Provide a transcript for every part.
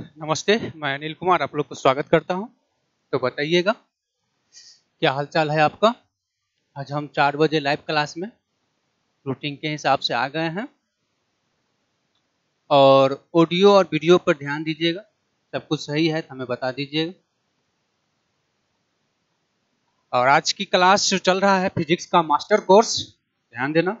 नमस्ते, मैं अनिल कुमार आप लोग को स्वागत करता हूं। तो बताइएगा क्या हालचाल है आपका। आज हम 4 बजे लाइव क्लास में रूटीन के हिसाब से आ गए हैं और ऑडियो और वीडियो पर ध्यान दीजिएगा। सब कुछ सही है तो हमें बता दीजिएगा। और आज की क्लास जो चल रहा है फिजिक्स का मास्टर कोर्स, ध्यान देना।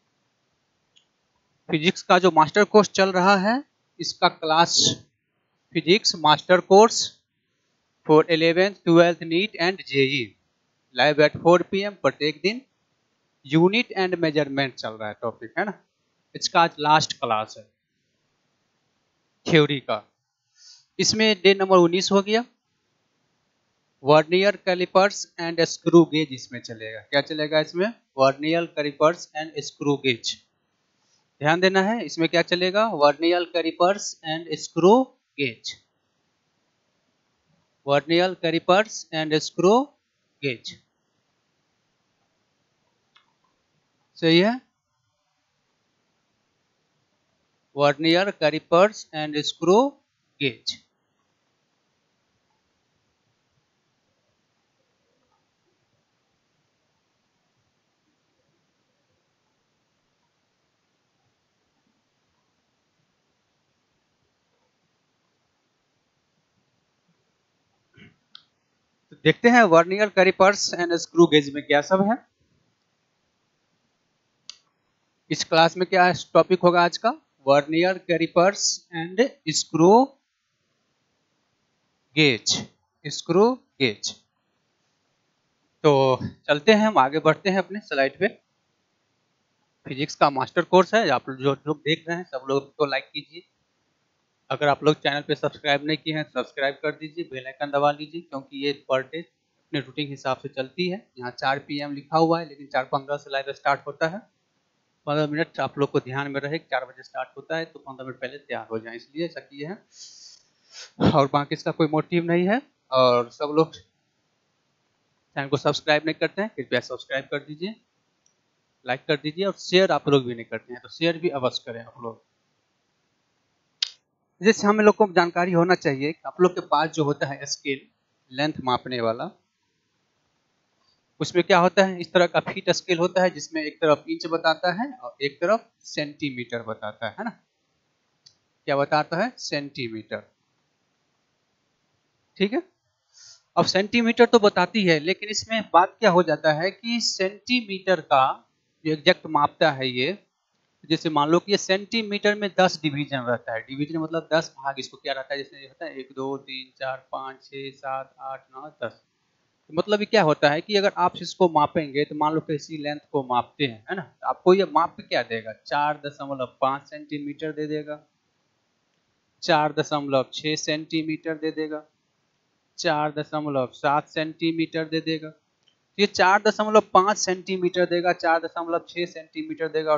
फिजिक्स का जो मास्टर कोर्स चल रहा है इसका class physics master course for 11th 12th NEET and JEE live at 4 PM प्रत्येक दिन। यूनिट एंड मेजरमेंट चल रहा है, टॉपिक है ना। इसका आज लास्ट क्लास है थ्योरी का। इसमें डे नंबर 19 हो गया। Vernier callipers and screw gauge इसमें चलेगा। क्या चलेगा इसमें? Vernier callipers and screw gauge. ध्यान देना है, इसमें क्या चलेगा? Vernier callipers and screw gauge. Vernier callipers and screw gauge, सही है। Vernier callipers and screw gauge. तो देखते हैं vernier callipers and screw gauge में क्या सब है। इस क्लास में क्या टॉपिक होगा आज का? Vernier callipers and screw gauge. Screw gauge. तो चलते हैं, हम आगे बढ़ते हैं अपने स्लाइड पे। फिजिक्स का मास्टर कोर्स है। आप जो लोग देख रहे हैं सब लोग तो लाइक कीजिए। अगर आप लोग चैनल पे सब्सक्राइब नहीं किए हैं सब्सक्राइब कर दीजिए, बेल आइकन दबा लीजिए, क्योंकि ये पर डे अपने रूटीन हिसाब से चलती है। यहाँ 4 PM लिखा हुआ है, लेकिन 4:15 से लाइव स्टार्ट होता है। 15 मिनट आप लोग को ध्यान में रहे, 4 बजे स्टार्ट होता है तो 15 मिनट पहले तैयार हो जाए, इसलिए ऐसा किए हैं। और बाकी इसका कोई मोटिव नहीं है। और सब लोग चैनल को सब्सक्राइब नहीं करते हैं, कृपया सब्सक्राइब कर दीजिए, लाइक कर दीजिए। और शेयर आप लोग भी नहीं करते हैं तो शेयर भी अवश्य करें आप लोग। जैसे हम लोग को जानकारी होना चाहिए कि आप लोग के पास जो होता है स्केल, लेंथ मापने वाला, उसमें क्या होता है? इस तरह का फीट स्केल होता है जिसमें एक तरफ इंच बताता है और एक तरफ सेंटीमीटर बताता है ना। क्या बताता है? सेंटीमीटर। ठीक है। अब सेंटीमीटर तो बताती है, लेकिन इसमें बात क्या हो जाता है कि सेंटीमीटर का जो एग्जैक्ट मापता है ये, जैसे मान लो कि ये सेंटीमीटर में 10 डिवीजन रहता है। डिवीजन मतलब 10 भाग। इसको क्या रहता है? जैसे होता है 1 2 3 4 5 6 7 8 9 10। मतलब ये क्या होता है कि अगर आप इसको मापेंगे तो मान लो किसी लेंथ को मापते हैं, है ना, तो आपको ये माप क्या देगा? 4.5 सेंटीमीटर दे देगा, 4.6 सेंटीमीटर दे देगा, 4.7 सेंटीमीटर दे देगा। ये 4.5 सेंटीमीटर देगा, 4.6 सेंटीमीटर देगा और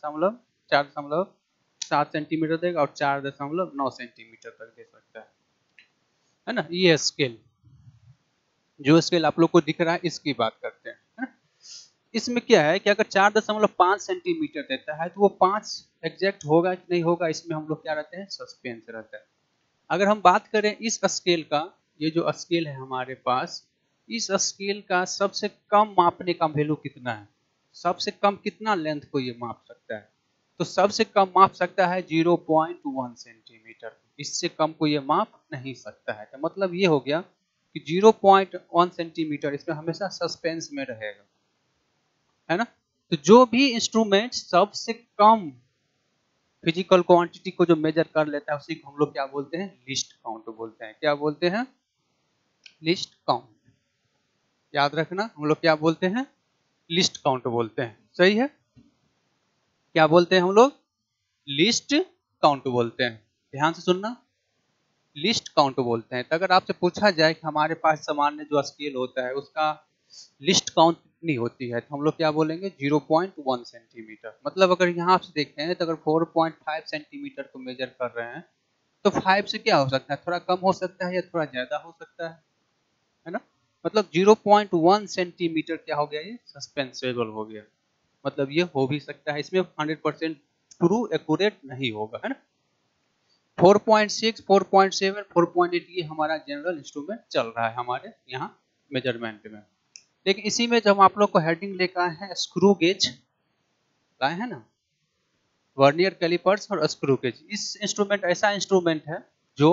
4.7 सेंटीमीटर देगा और 4.9 सेंटीमीटर तक दे सकता है ना। ये स्केल, जो स्केल आप लोग को दिख रहा है इसकी बात करते हैं, है ना? इसमें क्या है कि अगर 4.5 सेंटीमीटर देता है तो वो 5 एग्जैक्ट होगा कि नहीं होगा, इसमें हम लोग क्या रहते हैं? सस्पेंस रहता है। अगर हम बात करें इस स्केल का, ये जो स्केल है हमारे पास, इस स्केल का सबसे कम मापने का वैल्यू कितना है? सबसे कम कितना लेंथ को ये माप सकता है? तो सबसे कम माप सकता है 0.1 सेंटीमीटर। इससे कम को ये माप नहीं सकता है। तो मतलब ये हो गया कि 0.1 सेंटीमीटर इसमें हमेशा सस्पेंस में रहेगा, है ना। तो जो भी इंस्ट्रूमेंट सबसे कम फिजिकल क्वांटिटी को जो मेजर कर लेता है उसी को हम लोग क्या बोलते हैं? लीस्ट काउंट बोलते हैं। क्या बोलते हैं? Least count. याद रखना, हम लोग क्या बोलते हैं? लिस्ट काउंट बोलते हैं। सही है। क्या बोलते हैं हम लोग? लिस्ट काउंट बोलते हैं। ध्यान से सुनना, लिस्ट काउंट बोलते हैं। तो अगर आपसे पूछा जाए कि हमारे पास सामान्य जो स्केल होता है उसका लिस्ट काउंट कितनी होती है, तो हम लोग क्या बोलेंगे? 0.1 सेंटीमीटर। मतलब अगर यहाँ से देखते हैं तो अगर 4.5 सेंटीमीटर को मेजर कर रहे हैं तो 5 से क्या हो सकता है? थोड़ा कम हो सकता है या थोड़ा ज्यादा हो सकता है ना। मतलब 0.1 सेंटीमीटर क्या हो गया? ये सस्पेंसेबल हो गया। मतलब ये हो भी सकता है, इसमें 100% ट्रू एक्यूरेट नहीं होगा, है ना। 4.6, 4.7, 4.8 ये हमारा जनरल इंस्ट्रूमेंट चल रहा है हमारे यहाँ मेजरमेंट में। लेकिन इसी में जब आप लोग को हेडिंग लेकर आए हैं स्क्रू गेज लाए हैं ना, वर्नियर कैलिपर्स और स्क्रू गेज। इस इंस्ट्रूमेंट ऐसा इंस्ट्रूमेंट है जो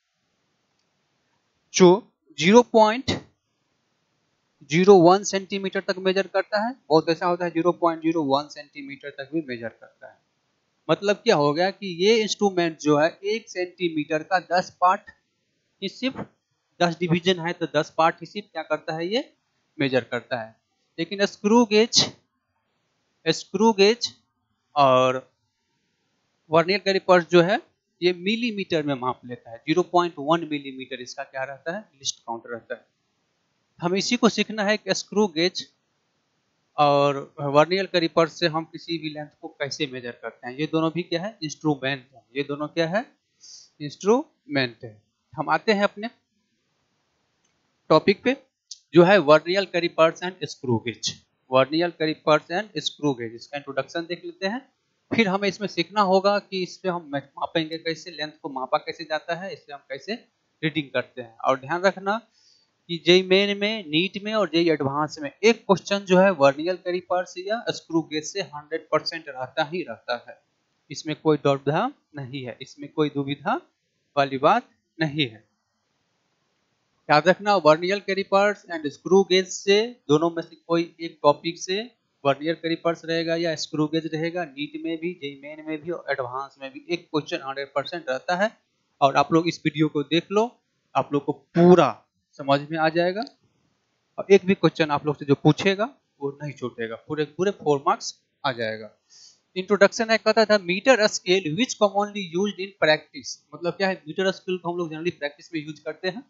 0.01 सेंटीमीटर तक मेजर करता है। बहुत ऐसा होता है 0.01 सेंटीमीटर तक भी मेजर करता है। मतलब क्या हो गया कि ये इंस्ट्रूमेंट जो है 1 सेंटीमीटर का 10 पार्ट ही सिर्फ 10 डिवीजन है तो 10 पार्ट ही सिर्फ क्या करता है, ये मेजर करता है। लेकिन स्क्रू गेज और वर्नियर कैलिपर्स जो है ये मिलीमीटर में माप लेता है। 0.1 मिलीमीटर इसका क्या रहता है, लिस्ट काउंट रहता है। हम इसी को सीखना है कि स्क्रू गेज और वर्नियर कैलिपर्स से हम किसी भी लेंथ को कैसे मेजर करते हैं। ये दोनों भी क्या है, इंस्ट्रूमेंट है। ये दोनों क्या है, इंस्ट्रूमेंट है। हम आते हैं अपने टॉपिक पे जो है vernier callipers and screw gauge. Vernier callipers and screw gauge, इसका इंट्रोडक्शन देख लेते हैं। फिर हमें इसमें सीखना होगा कि इस पे हम मापेंगे कैसे, लेंथ को मापा कैसे जाता है, इससे हम कैसे रीडिंग करते हैं। और ध्यान रखना कि जेईई मेन में, नीट में और जेईई एडवांस में एक क्वेश्चन जो है वर्नियर कैलिपर्स या स्क्रू गेज से 100% रहता ही रहता है। इसमें कोई दुविधा नहीं है, इसमें कोई दुविधा वाली बात नहीं है। याद रखना vernier callipers and screw gauge से दोनों में से कोई एक टॉपिक से वर्नियर कैलिपर्स रहेगा या स्क्रू गेज रहेगा। नीट में भी, जेईई मेन में भी और एडवांस में भी एक क्वेश्चन 100% रहता है। और आप लोग इस वीडियो को देख लो, आप लोग को पूरा समझ में आ जाएगा। और एक भी क्वेश्चन आप लोग से जो पूछेगा वो नहीं छूटेगा, पूरे 4 मार्क्स आ जाएगा। इंट्रोडक्शन है, कहता था metre scale which commonly used in practice. मतलब क्या है, मीटर स्केल को हम लोग जनरली प्रैक्टिस में यूज करते हैं।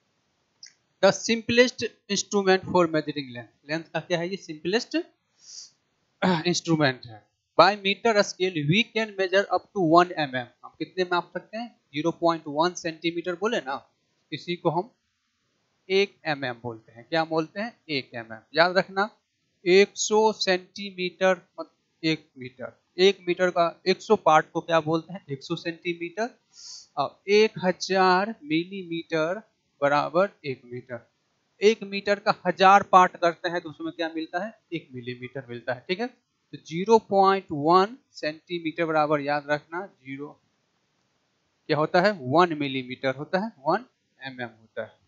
The simplest instrument for measuring length. Length का क्या है, ये सिंपलेस्ट इंस्ट्रूमेंट है। By metre scale we can measure up to 1 mm। हम कितने में माप सकते हैं, 0.1 सेंटीमीटर बोले ना, इसी को हम 1 mm बोलते हैं। क्या बोलते हैं, 1 mm। याद रखना 100 सेंटीमीटर मतलब 1 मीटर। 1 मीटर का 100 पार्ट को क्या बोलते हैं, 100 सेंटीमीटर। और 1000 मिलीमीटर बराबर 1 मीटर। 1 मीटर का 1000 पार्ट करते हैं तो उसमें क्या मिलता है, 1 मिलीमीटर मिलता है। ठीक है, तो 0.1 सेंटीमीटर बराबर याद रखना 0 क्या होता है, 1 मिलीमीटर होता है, 1 mm होता है।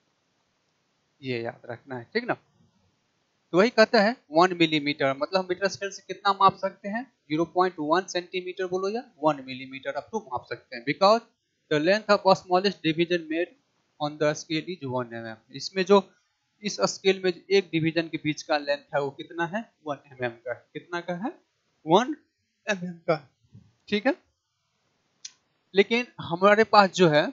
ये याद रखना है, ठीक ना। तो वही कहता है 1 मिलीमीटर, मतलब मीटर स्केल से कितना माप सकते हैं, 0.1 सेंटीमीटर बोलो या 1 मिलीमीटर अप टू माप सकते हैं। Because the length of smallest division made on the scale is 1 mm। इसमें जो इस स्केल में एक डिवीजन के बीच का लेंथ है वो कितना है, 1 mm का। कितना का है, 1 mm का। ठीक है, लेकिन हमारे पास जो है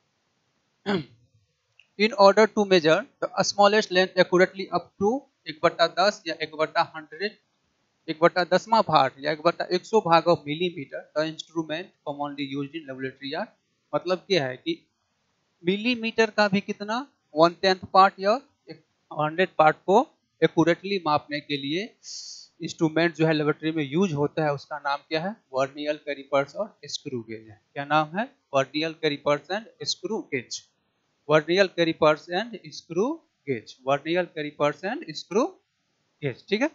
in order to measure the smallest length accurately up to 1/10 या 1/100, 1/10वां भाग या 1/100 भाग of millimetre, the instrument commonly used in laboratory are. मतलब क्या है कि मिलीमीटर का भी कितना 1/10 पार्ट या 100 पार्ट को एक्यूरेटली मापने के लिए इंस्ट्रूमेंट जो है लेबोरेटरी में यूज होता है, उसका नाम क्या है, वर्नियर कैलिपर्स और स्क्रू गेज है। क्या नाम है, vernier callipers and screw gauge. Vernier callipers and screw gauge, vernier callipers and screw gauge. ठीक है,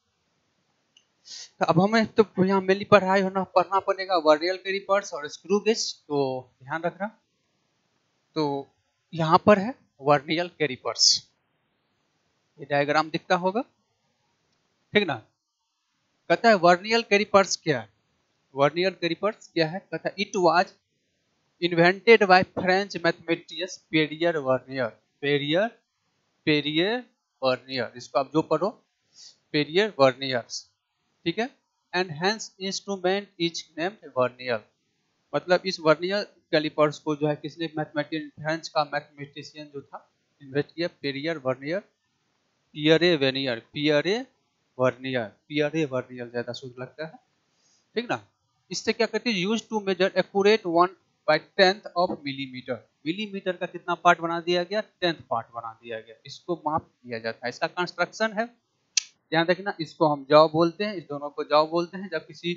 तो अब हमें तो यहाँ मेनली पढ़ना पड़ेगा वर्नियर कैलिपर्स और स्क्रू गेज। तो ध्यान रखना, तो यहाँ पर है वर्नियर कैलिपर्स, ये डायग्राम दिखता होगा, ठीक ना। कहता है वर्नियर कैलिपर्स क्या है, वर्नियर कैलिपर्स क्या है, कहता है it was invented by French mathematician Pierre Vernier. Pierre Vernier, इसको आप जो पढ़ो पेरियर वर्नियर्स, ठीक है। And hence instrument is named Vernier. मतलब इस वर्नियर कैलिपर्स को जो है किसने, मैथमेटिशियन, फ्रेंच का मैथमेटिशियन जो था इन्वेंट किया, Pierre Vernier, Pierre Vernier, Pierre Vernier ज्यादा शुद्ध लगता है, ठीक ना। इससे क्या करते हैं, use to measure accurate 1/10 of millimetre. Millimetre का कितना पार्ट बना दिया गया, 10th पार्ट बना दिया गया, इसको माप दिया जाता है। इसका कंस्ट्रक्शन है, ध्यान रखना, इसको हम जॉ बोलते हैं, इस दोनों को जॉ बोलते हैं। जब किसी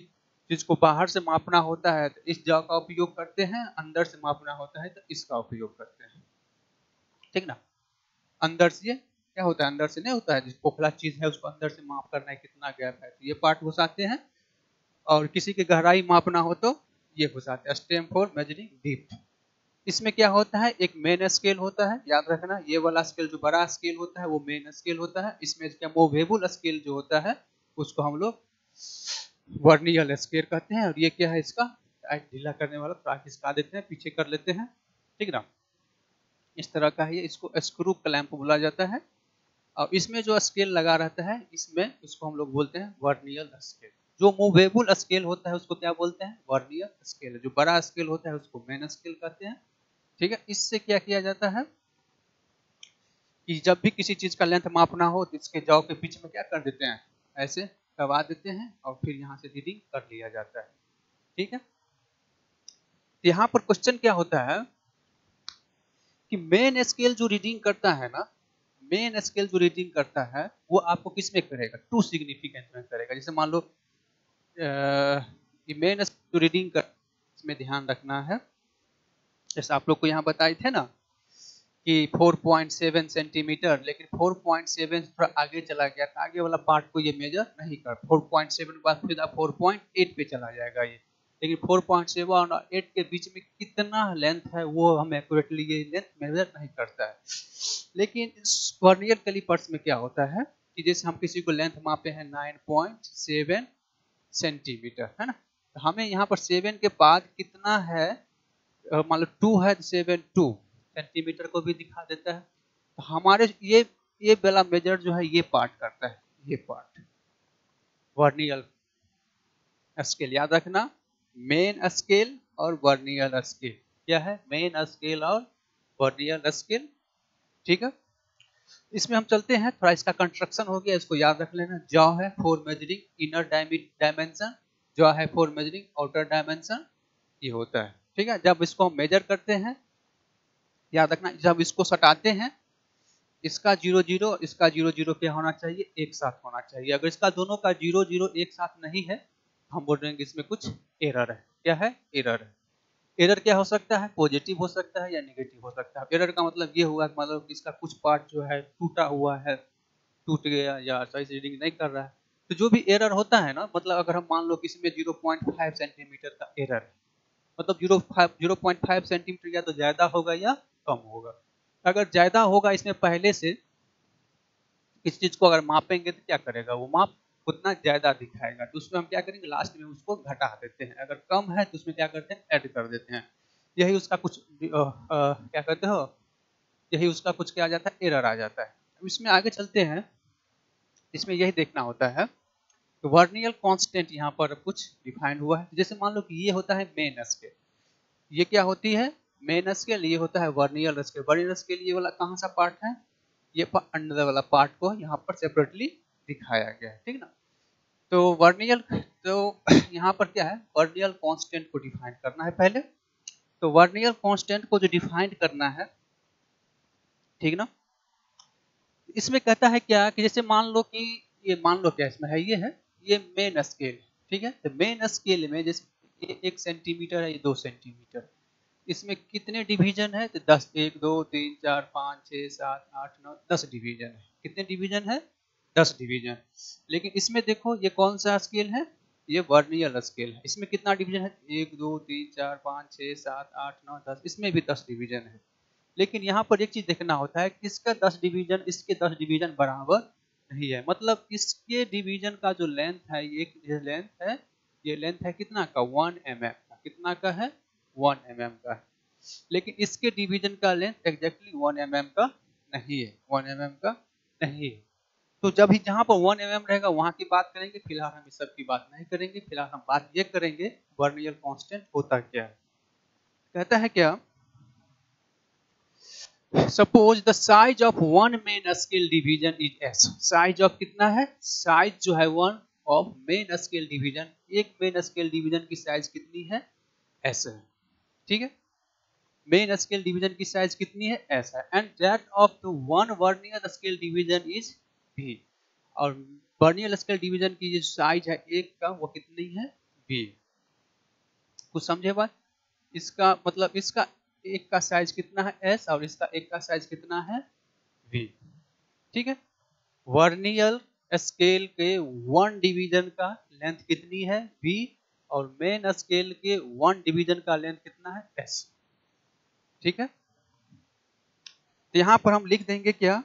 जिसको बाहर से मापना होता है तो इस जॉ का उपयोग करते हैं, अंदर से मापना होता है तो इसका उपयोग करते हैं, ठीक ना। अंदर से क्या होता है, अंदर से नहीं होता है, जिस खोखला चीज है उसको अंदर से माप करना है कितना गैप है, तो ये पार्ट घुसाते हैं। और किसी की गहराई मापना हो तो ये घुसाते हैं, स्टेम फॉर मेजरिंग डीप। इसमें क्या होता है, एक मेन स्केल होता है, याद रखना, ये वाला स्केल जो बड़ा स्केल होता है वो मेन स्केल होता है। इसमें क्या मूवेबल स्केल जो होता है उसको हम लोग वर्नियल स्केल कहते हैं। और ये क्या है, इसका ढीला करने वाला, थोड़ा खिसका देते हैं, पीछे कर लेते हैं, ठीक ना। इस तरह का है ये, इसको स्क्रू क्लैंप बोला जाता है। और इसमें जो स्केल लगा रहता है इसमें, उसको हम लोग बोलते हैं वर्नियल स्केल। जो मूवेबल स्केल होता है उसको क्या बोलते हैं, वर्नियल स्केल। जो बड़ा स्केल होता है उसको मेन स्केल कहते हैं, ठीक है। इससे क्या किया जाता है कि जब भी किसी चीज का लेंथ मापना हो तो इसके जॉ के बीच में क्या कर देते हैं, ऐसे दबा देते हैं और फिर यहाँ से रीडिंग कर लिया जाता है, ठीक है। यहाँ पर क्वेश्चन क्या होता है कि मेन स्केल जो रीडिंग करता है ना, मेन स्केल जो रीडिंग करता है वो आपको किस में करेगा, टू सिग्निफिकेंट में करेगा। जैसे मान लो मेन जो रीडिंग कर, इसमें ध्यान रखना है। जैसे आप लोग को यहाँ बताए थे ना कि 4.7 सेंटीमीटर, लेकिन 4.7 थोड़ा आगे चला गया, आगे वाला पार्ट को ये मेजर नहीं कर, 4.7 के बाद फिर 4.8 पे चला जाएगा ये। लेकिन 4.7 और 8 के बीच में कितना लेंथ है वो हम एक्यूरेटली ये लेंथ मेजर नहीं करता है। लेकिन वर्नियर कैलिपर्स में क्या होता है कि जैसे हम किसी को लेंथ मापे हैं 9.7 सेंटीमीटर, है ना, तो हमें यहाँ पर 7 के बाद कितना है, मान लो 2 है तो 7.2 सेंटीमीटर को भी दिखा देता है। तो हमारे ये वाला मेजर जो है ये पार्ट करता है, ये पार्ट वर्नियल स्केल। याद रखना, मेन स्केल और वर्नियल स्केल क्या है, मेन स्केल और वर्नियल स्केल, ठीक है। इसमें हम चलते हैं, थोड़ा इसका कंस्ट्रक्शन हो गया, इसको याद रख लेना। जॉ है for measuring inner dimension, jaw है फॉर मेजरिंग आउटर डायमेंशन, ये होता है, ठीक है। जब इसको हम मेजर करते हैं, याद रखना, जब इसको सटाते हैं, इसका 0 0 इसका 0 0 क्या होना चाहिए, एक साथ होना चाहिए। अगर इसका दोनों का 0 0 एक साथ नहीं है, हम बोल रहे हैं कि इसमें कुछ एरर है। क्या है, एरर है। एरर क्या हो सकता है, पॉजिटिव हो सकता है या नेगेटिव हो सकता है। एरर का मतलब ये हुआ, मतलब इसका कुछ पार्ट जो है टूटा हुआ है, टूट गया या सही से रीडिंग नहीं कर रहा है। तो जो भी एरर होता है ना, मतलब अगर हम मान लो किसी में 0.5 सेंटीमीटर का एरर है, मतलब 0.5 सेंटीमीटर या तो ज्यादा होगा या कम होगा। अगर ज्यादा होगा, इसमें पहले से किसी चीज को अगर मापेंगे तो क्या करेगा, वो माप उतना ज्यादा दिखाएगा, तो उसमें हम क्या करेंगे, लास्ट में उसको घटा देते हैं। अगर कम है तो उसमें क्या करते हैं, ऐड कर देते हैं। यही उसका कुछ क्या कहते हो, यही उसका कुछ क्या आ जाता है, एरर आ जाता है। अब इसमें आगे चलते हैं, इसमें यही देखना होता है तो वर्नियल कांस्टेंट यहाँ पर कुछ डिफाइन हुआ है। जैसे मान लो कि ये होता है मेन स्केल, ये क्या होती है, मेन स्केल, ये होता है वर्नियल स्केल। वर्नियल स्केल ये वाला कहाँ सा पार्ट है, ये अंडर वाला पार्ट को यहाँ पर सेपरेटली दिखाया गया है, ठीक ना। तो वर्नियल, तो यहाँ पर क्या है, वर्नियल कांस्टेंट को डिफाइन करना है पहले। तो वर्नियल कांस्टेंट को जो डिफाइन करना है, ठीक ना, इसमें कहता है क्या कि जैसे मान लो कि ये, मान लो क्या इसमें है, ये मेन स्केल, ठीक है। तो मेन स्केल में जैसे ये 1 सेंटीमीटर है, ये 2 सेंटीमीटर, इसमें कितने डिवीजन है, तो 10, 1 2 3 4 5 6 7 8 9 10 डिवीजन है। कितने डिवीजन है, 10 डिवीजन। लेकिन इसमें देखो ये कौन सा स्केल है, ये वर्नियल स्केल है। इसमें कितना डिवीजन है, 1 2 3 4 5 6 7 8 9 10, इसमें भी 10 डिवीजन है। लेकिन यहाँ पर एक चीज देखना होता है कि इसका 10 डिवीजन इसके 10 डिवीजन बराबर नहीं है। मतलब इसके डिवीजन का जो लेंथ है, ये लेंथ है कितना का, 1 mm का। कितना का है, 1 mm का है। लेकिन इसके डिवीजन का लेंथ एग्जैक्टली 1 mm का नहीं है, 1 mm का नहीं है। तो जब ही जहां पर 1 mm रहेगा वहां की बात करेंगे, फिलहाल हम इस सब की बात नहीं करेंगे। फिलहाल हम बात ये करेंगे वर्नियल कांस्टेंट होता क्या है। कहता है क्या, suppose the size of one main scale division is S. Size of कितना है, साइज जो है one of main scale division, एक मेन स्केल डिवीजन की साइज कितनी है, एस है, ठीक है। मेन स्केल डिवीजन की साइज कितनी है, एस है। And that of the one vernier scale division is B. और वर्नियर स्केल डिवीजन की जो साइज है एक का, वो कितनी है, बी। कुछ समझे बात? इसका मतलब इसका एक का साइज कितना है S और इसका एक का साइज कितना है V, ठीक है। वर्नियर स्केल के 1 डिवीजन का लेंथ कितनी है V और मेन स्केल के 1 डिवीजन का लेंथ कितना है S, ठीक है। तो यहां पर हम लिख देंगे क्या,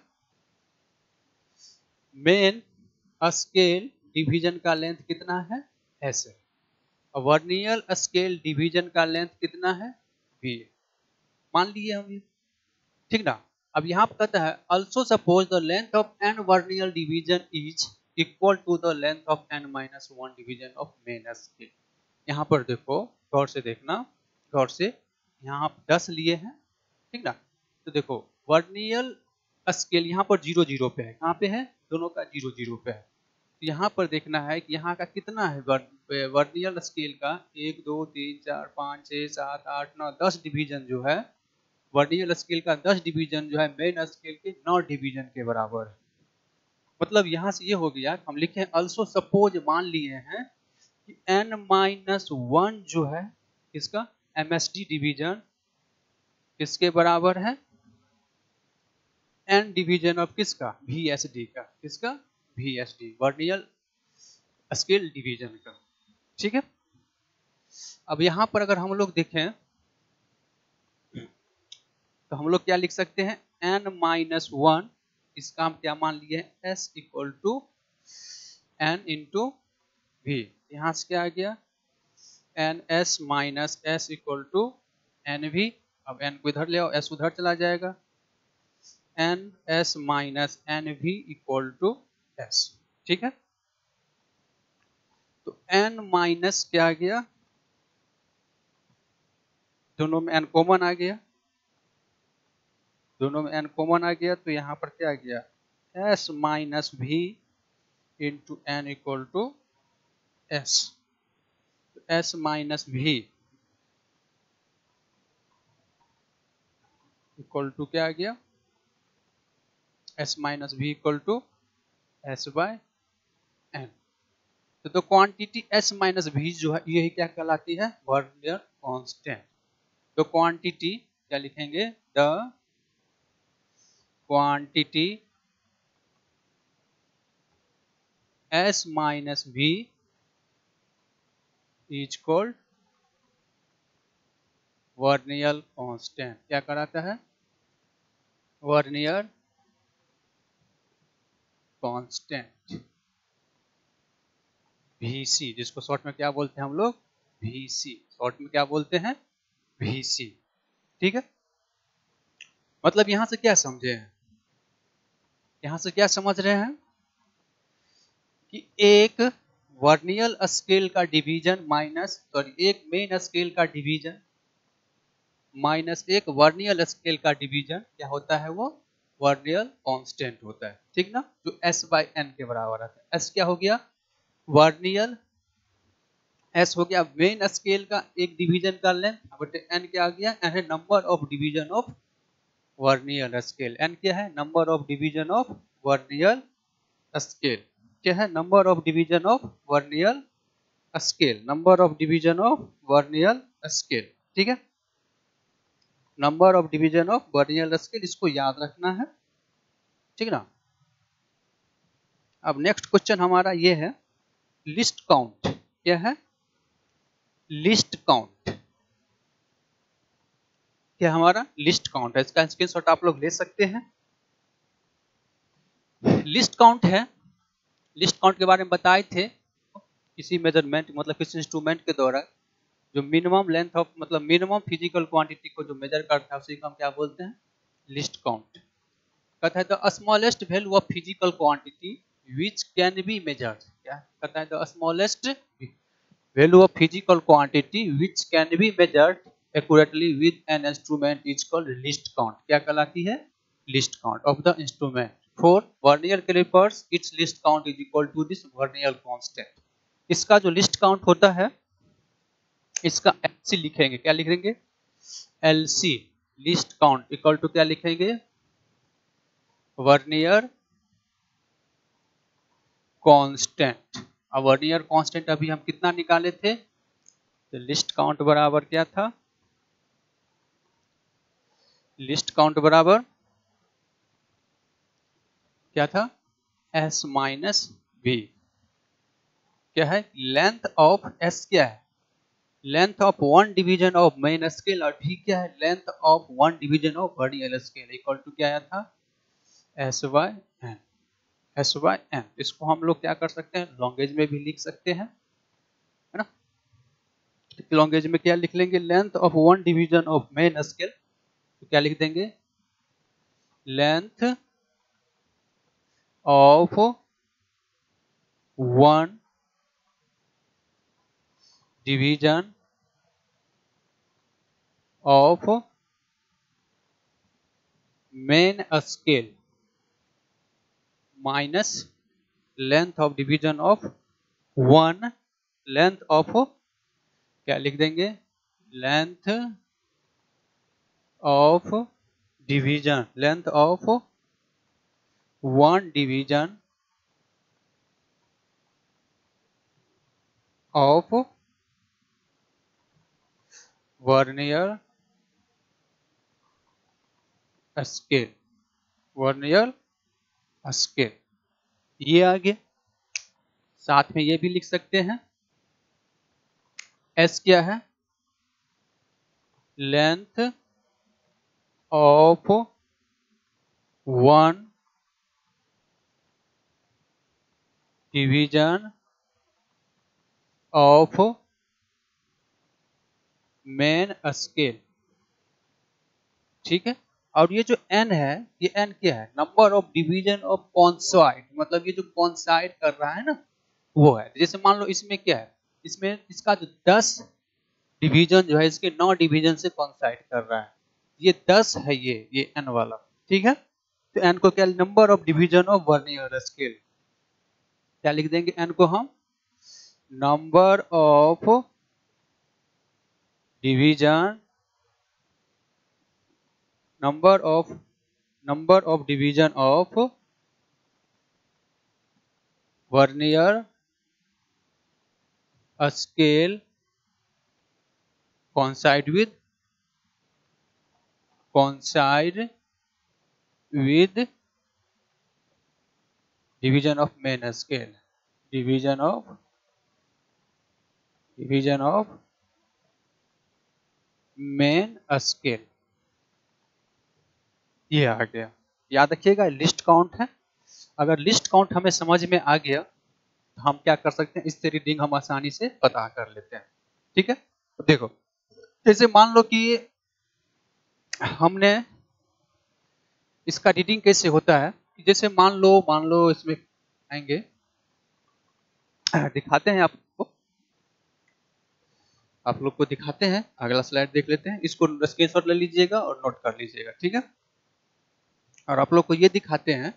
मेन स्केल डिवीजन का लेंथ कितना है S है और वर्नियर स्केल डिवीजन का लेंथ कितना है V, मान लिए हम ये, ठीक ना। अब यहाँ पर कहता है also suppose the length of n vernier division is equal to the length of n minus 1 division of main scale। यहाँ पर देखो, गौर से देखना, गौर से, यहाँ 10 लिए हैं, ठीक ना। तो देखो वर्नियर स्केल यहाँ पर 0 0 पे है, कहाँ पे है, दोनों का 0 0 पे है। तो यहाँ पर देखना है कि यहाँ का कितना है वर्नियर स्केल का 1 2 3 4 5 6 7 8 9 10 डिवीजन जो है, वर्नियर स्केल का 10 डिवीजन जो है मेन स्केल के 9 डिवीजन के बराबर है। मतलब यहाँ से ये हो गया, हम लिखे अल्सो सपोज, मान लिए हैं कि n-1 जो है इसका MSD डिवीजन किसके बराबर है, n डिवीजन ऑफ किसका VSD का, किसका VSD वर्नियर स्केल डिवीजन का, ठीक है। अब यहाँ पर अगर हम लोग देखें तो हम लोग क्या लिख सकते हैं, n-1, इसका हम क्या मान लिए हैं S equal to n into V। यहाँ से क्या आ गया, NS minus S equal to NV। अब n को इधर ले आओ, S उधर चला जाएगा, NS minus NV equal to S, ठीक है। तो n माइनस क्या आ गया, दोनों में n कॉमन आ गया, दोनों में n कॉमन आ गया, तो यहाँ पर क्या आ गया, S minus V into n equal to S। S minus V equal to क्या आ गया, S minus V equal to S by n। तो क्वांटिटी S माइनस V जो है यही क्या कहलाती है, वर्नियर कांस्टेंट। तो क्वांटिटी क्या लिखेंगे, the quantity S minus V is called vernier constant. क्या कराता है, वर्नियर कांस्टेंट VC, जिसको शॉर्ट में क्या बोलते हैं हम लोग, VC, शॉर्ट में क्या बोलते हैं VC, ठीक है। मतलब यहां से क्या समझे हैं, यहां से क्या समझ रहे हैं कि एक वर्नियर स्केल का डिवीजन माइनस, सॉरी एक मेन स्केल का डिवीजन माइनस एक वर्नियर स्केल का डिवीजन क्या होता है, वो वर्नियर कांस्टेंट होता है, ठीक ना, जो S बाय n के बराबर आता है। S क्या हो गया, वर्नियर, S हो गया मेन स्केल का एक डिवीजन का लेंथ, बटे n क्या आ गया, n है number of division of vernier scale, n क्या है, number of division of vernier scale, क्या है, number of division of vernier scale, number of division of vernier scale, ठीक है, number of division of vernier scale, इसको याद रखना है, ठीक ना। अब नेक्स्ट क्वेश्चन हमारा ये है, लिस्ट काउंट, क्या है, लिस्ट काउंट, क्या हमारा लिस्ट काउंट है, इसका स्क्रीनशॉट आप लोग ले सकते हैं। लिस्ट काउंट है, लिस्ट काउंट के बारे में बताए थे, किसी मेजरमेंट मतलब किसी इंस्ट्रूमेंट के द्वारा जो मिनिमम लेंथ ऑफ मतलब मिनिमम फिजिकल क्वांटिटी को जो मेजर करता है उसी को हम क्या बोलते हैं, लिस्ट काउंट। कहता है the smallest value of physical quantity which can be measured, क्या कहता है, the smallest value of physical quantity which can be measured accurately with an instrument is called least count. क्या कहलाती है, least count of the instrument. For vernier callipers its least count is equal to this vernier constant. इसका जो list count होता है इसका LC लिखेंगे, क्या लिखेंगे, LC least count equal to क्या लिखेंगे, वर्नियर कांस्टेंट। अब वर्नियर कांस्टेंट अभी हम कितना निकाले थे, तो लिस्ट काउंट बराबर क्या था, लिस्ट काउंट बराबर क्या था, s माइनस v, क्या है, लेंथ ऑफ s क्या है, length of one division of main scale, और v क्या है, length of one division of vernier scale, equal to क्या आया था, s by n, s by n। इसको हम लोग क्या कर सकते हैं, लॉन्गेज में भी लिख सकते हैं, है ना। लॉन्गेज में क्या लिख लेंगे, length of one division of main scale, तो क्या लिख देंगे, length of one division of main scale minus length of division of one, length of, क्या लिख देंगे, length of division, length of one division of vernier scale, vernier scale, ये आ गया। साथ में ये भी लिख सकते हैं, एस क्या है, length of one division of main scale, ठीक है। और ये जो n है, ये n क्या है, number of division of coincide, मतलब ये जो कॉन्साइड कर रहा है ना वो है। जैसे मान लो इसमें क्या है, इसमें इसका जो 10 डिवीजन जो है इसके 9 डिवीजन से कॉन्साइड कर रहा है, ये 10 है, ये n वाला, ठीक है। तो n को क्या, number of division of vernier scale, क्या लिख देंगे, n को हम number of division, number of division of vernier scale coincide with division of main scale, division of main scale, ये आ गया। याद रखिएगा लिस्ट काउंट है। अगर लिस्ट काउंट हमें समझ में आ गया तो हम क्या कर सकते हैं, इससे रीडिंग हम आसानी से पता कर लेते हैं, ठीक है। तो देखो, जैसे मान लो कि हमने इसका रीडिंग कैसे होता है, जैसे मान लो इसमें आएंगे, दिखाते हैं आपको, आप लोग को दिखाते हैं, अगला स्लाइड देख लेते हैं, इसको स्क्रीनशॉट ले लीजिएगा और नोट कर लीजिएगा, ठीक है। और आप लोग को ये दिखाते हैं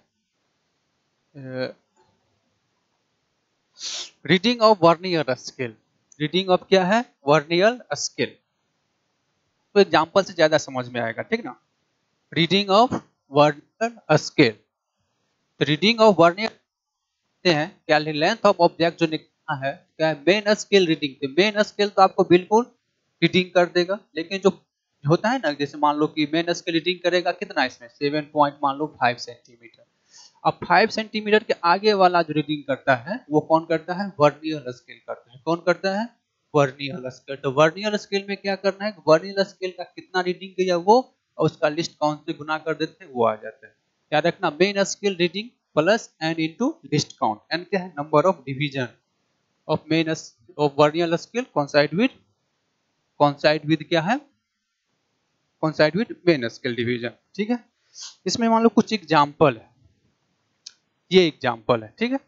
reading of vernier scale, reading of क्या है, वर्नियर स्केल। तो एग्जांपल से ज्यादा समझ में आएगा, ठीक ना। रीडिंग ऑफ वर्नियर स्केल, तो रीडिंग ऑफ वर्नियर हैं क्या, लेंथ ऑफ ऑब्जेक्ट जो निकलना है, क्या है, मेन स्केल रीडिंग। तो मेन स्केल तो आपको बिल्कुल रीडिंग कर देगा, लेकिन जो होता है ना, जैसे मान लो कि मेन स्केल रीडिंग करेगा कितना, इसमें 7 पॉइंट मान लो 5 सेंटीमीटर। अब 5 सेंटीमीटर के आगे वाला जो रीडिंग करता है वो कौन करता है, वर्नियर स्केल करता है। कौन करता है, वर्नियर स्केल। तो वर्नियर स्केल में क्या करना है, वर्नियर स्केल का कितना रीडिंग किया वो, और उसका लिस्ट काउंट से गुना कर देते हैं, वो आ जाता है। क्या रखना, main scale reading plus n into least count. n क्या है, number of division of main of vernier scale coincide with क्या है, coincide with main scale division, ठीक है। इसमें मान लो कुछ एग्जाम्पल है, ये एग्जाम्पल है, ठीक है,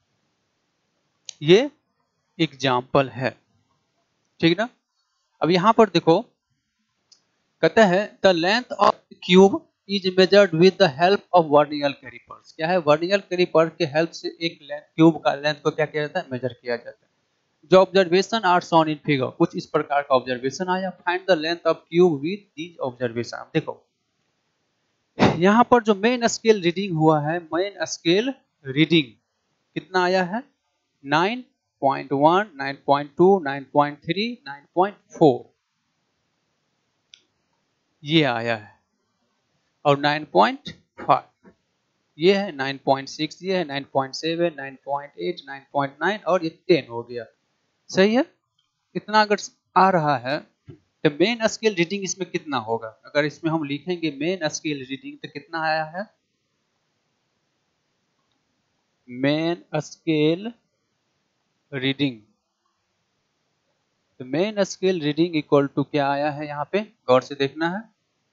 ये एग्जाम्पल है, ठीक ना। अब यहां पर देखो, कहता है the length of cube is measured with the help of vernier callipers. क्या है, वर्नियर कैलिपर के हेल्प से एक क्यूब का लेंथ को क्या किया जाता है, मेजर किया जाता है। जो observation are shown in figure, कुछ इस प्रकार का ऑब्जर्वेशन आया, find the length of cube with these observation. देखो यहाँ पर जो मेन स्केल रीडिंग हुआ है, मेन स्केल रीडिंग कितना आया है, 9 9.1, 9.2, 9.3, 9.4 ये आया है, और 9.5 ये है, 9.6 ये है, 9.7, 9.8, 9.9 और ये 10 हो गया। सही है। इतना अगर आ रहा है तो मेन स्केल रीडिंग इसमें कितना होगा? अगर इसमें हम लिखेंगे मेन स्केल रीडिंग तो कितना आया है? मेन स्केल रीडिंग, तो main scale reading equal to क्या आया है? यहाँ पे गौर से देखना है।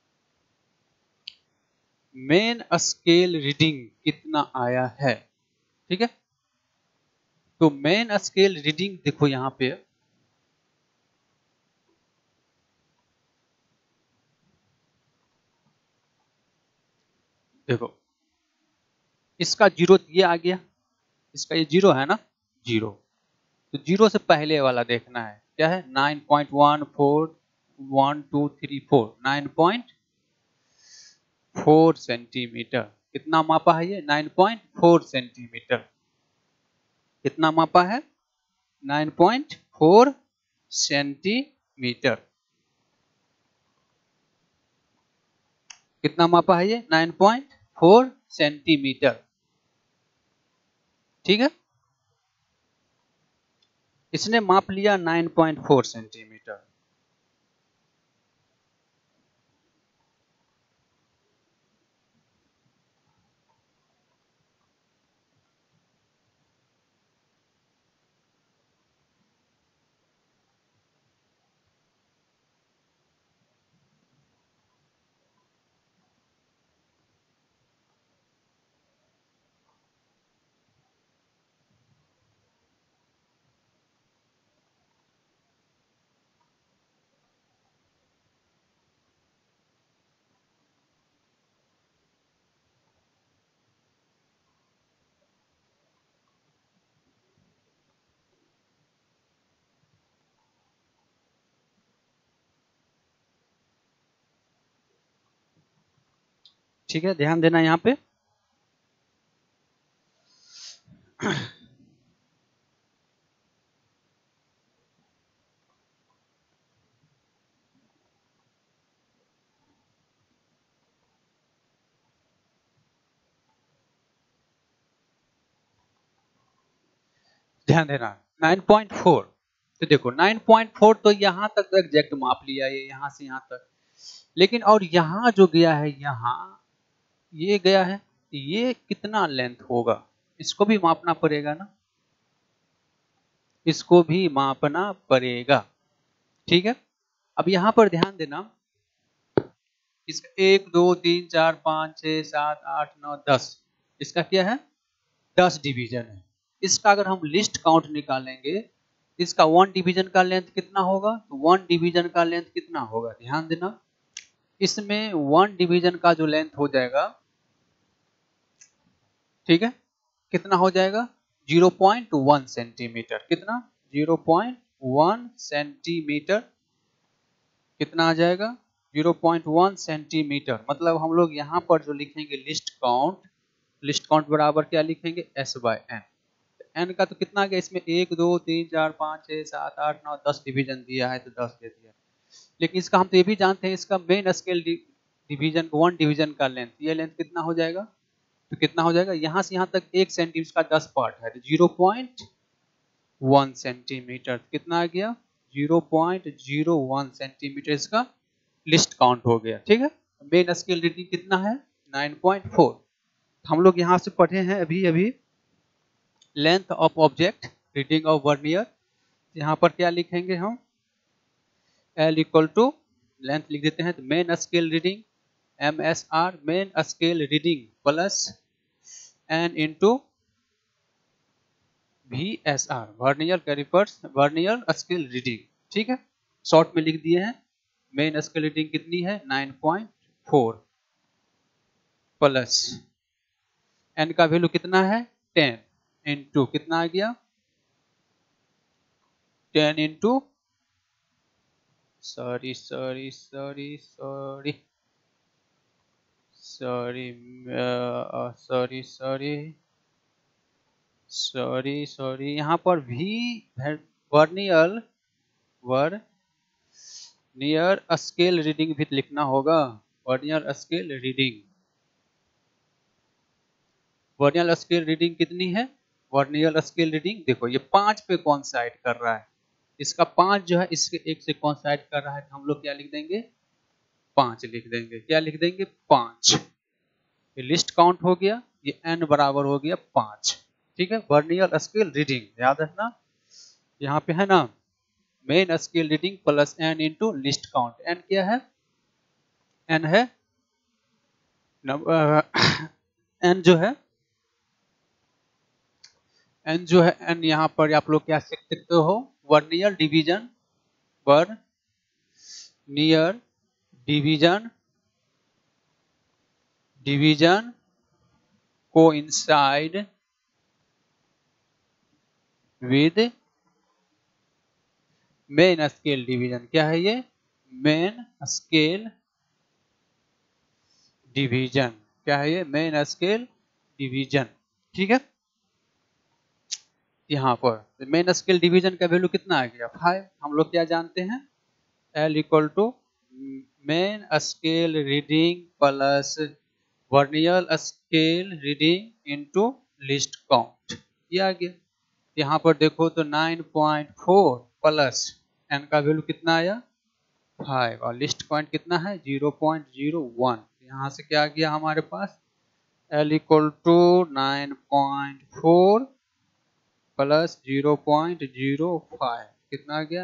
मेन स्केल रीडिंग कितना आया है? ठीक है, तो मेन स्केल रीडिंग देखो यहाँ पे, देखो इसका जीरो ये आ गया, इसका ये जीरो है ना, जीरो, तो जीरो से पहले वाला देखना है, क्या है? 9.141234 9.4 सेंटीमीटर। कितना मापा है ये? 9.4 सेंटीमीटर। कितना मापा है? 9.4 सेंटीमीटर। कितना मापा है ये? 9.4 सेंटीमीटर। ठीक है, इसने माप लिया 9.4 सेंटीमीटर। ठीक है, ध्यान देना यहाँ पे। ध्यान देना 9.4, तो देखो 9.4 तो यहाँ तक तो एग्जैक्ट माप लिया ये, यहाँ से यहाँ तक, लेकिन और यहाँ जो गया है, यहाँ ये गया है, ये कितना लेंथ होगा? इसको भी मापना पड़ेगा ना, इसको भी मापना पड़ेगा। ठीक है, अब यहाँ पर ध्यान देना, इसका 1 2 3 4 5 6 7 8 9 10, इसका क्या है? 10 डिवीजन है। इसका अगर हम लिस्ट काउंट निकालेंगे, इसका 1 डिवीजन का लेंथ कितना होगा? तो 1 डिवीजन का लेंथ कितना होगा? ध्यान देना, इसमें 1 डिवीजन का जो लेंथ हो जाएगा, ठीक है, कितना हो जाएगा? 0.1 सेंटीमीटर। कितना? 0.1 सेंटीमीटर। कितना आ जाएगा? 0.1 सेंटीमीटर। मतलब हम लोग यहाँ पर जो लिखेंगे लिस्ट काउंट, लिस्ट काउंट बराबर क्या लिखेंगे? S/n। एन का तो कितना गया इसमें? 1 2 3 4 5 6 7 8 9 10 डिवीजन दिया है, तो 10 दे दिया। लेकिन इसका हम तो ये भी जानते हैं, इसका मेन स्केल डिवीजन 1 डिवीजन का लेंथ, ये लेंथ कितना हो जाएगा? तो कितना हो जाएगा? यहाँ से यहाँ तक 1 सेंटीमीटर का 10 पार्ट है, तो 0.1 सेंटीमीटर। कितना आ गया? 0.01 सेंटीमीटर इसका लिस्ट काउंट हो गया। ठीक है, मेन स्केल रीडिंग कितना है? 9.4। हम लोग यहाँ से पढ़े हैं अभी अभी length of object, reading of vernier. यहाँ पर क्या लिखेंगे हम? L इक्वल टू लेंथ लिख देते हैं, तो main scale reading MSR, main scale reading plus N into VSR, vernier calipers vernier scale reading. ठीक है, शॉर्ट में लिख दिए हैं। मेन स्केल रीडिंग कितनी है? 9.4 प्लस N का वैल्यू कितना है? 10 इंटू कितना आ गया? 10 into sorry sorry sorry sorry sorry sorry sorry sorry यहाँ पर भी वर्नियल वर्नियर स्केल रीडिंग भी लिखना होगा। Vernier scale reading, vernier scale reading कितनी है? वर्नियल स्केल रीडिंग देखो ये 5 पे कॉन्साइड कर रहा है, इसका 5 जो है इसके 1 से कॉन्साइड कर रहा है, तो हम लोग क्या लिख देंगे? 5 लिख देंगे। क्या लिख देंगे? 5। ये लिस्ट काउंट हो गया, ये n बराबर हो गया 5। ठीक है, वर्नियल स्केल रीडिंग याद रखना, यहाँ पे है ना main scale reading plus n into least count. n क्या है? n है n जो है n जो है n यहाँ पर आप लोग क्या सीख सकते हो? Vernier division, vernier division, division coincide with main scale division. क्या है ये? Main scale division. क्या है ये? Main scale division. ठीक है, यहाँ पर मेन स्केल डिवीजन का वैल्यू कितना आ गया? 5। हम लोग क्या जानते हैं? L equal to main scale reading plus vernier scale reading into least count. ये आ गया। यहाँ पर देखो तो 9.4 प्लस n का वैल्यू कितना आया? 5 और लिस्ट पॉइंट कितना है? 0.01। यहाँ से क्या आ गया हमारे पास? L इक्वल टू 9.4 प्लस 0.05 कितना आ गया?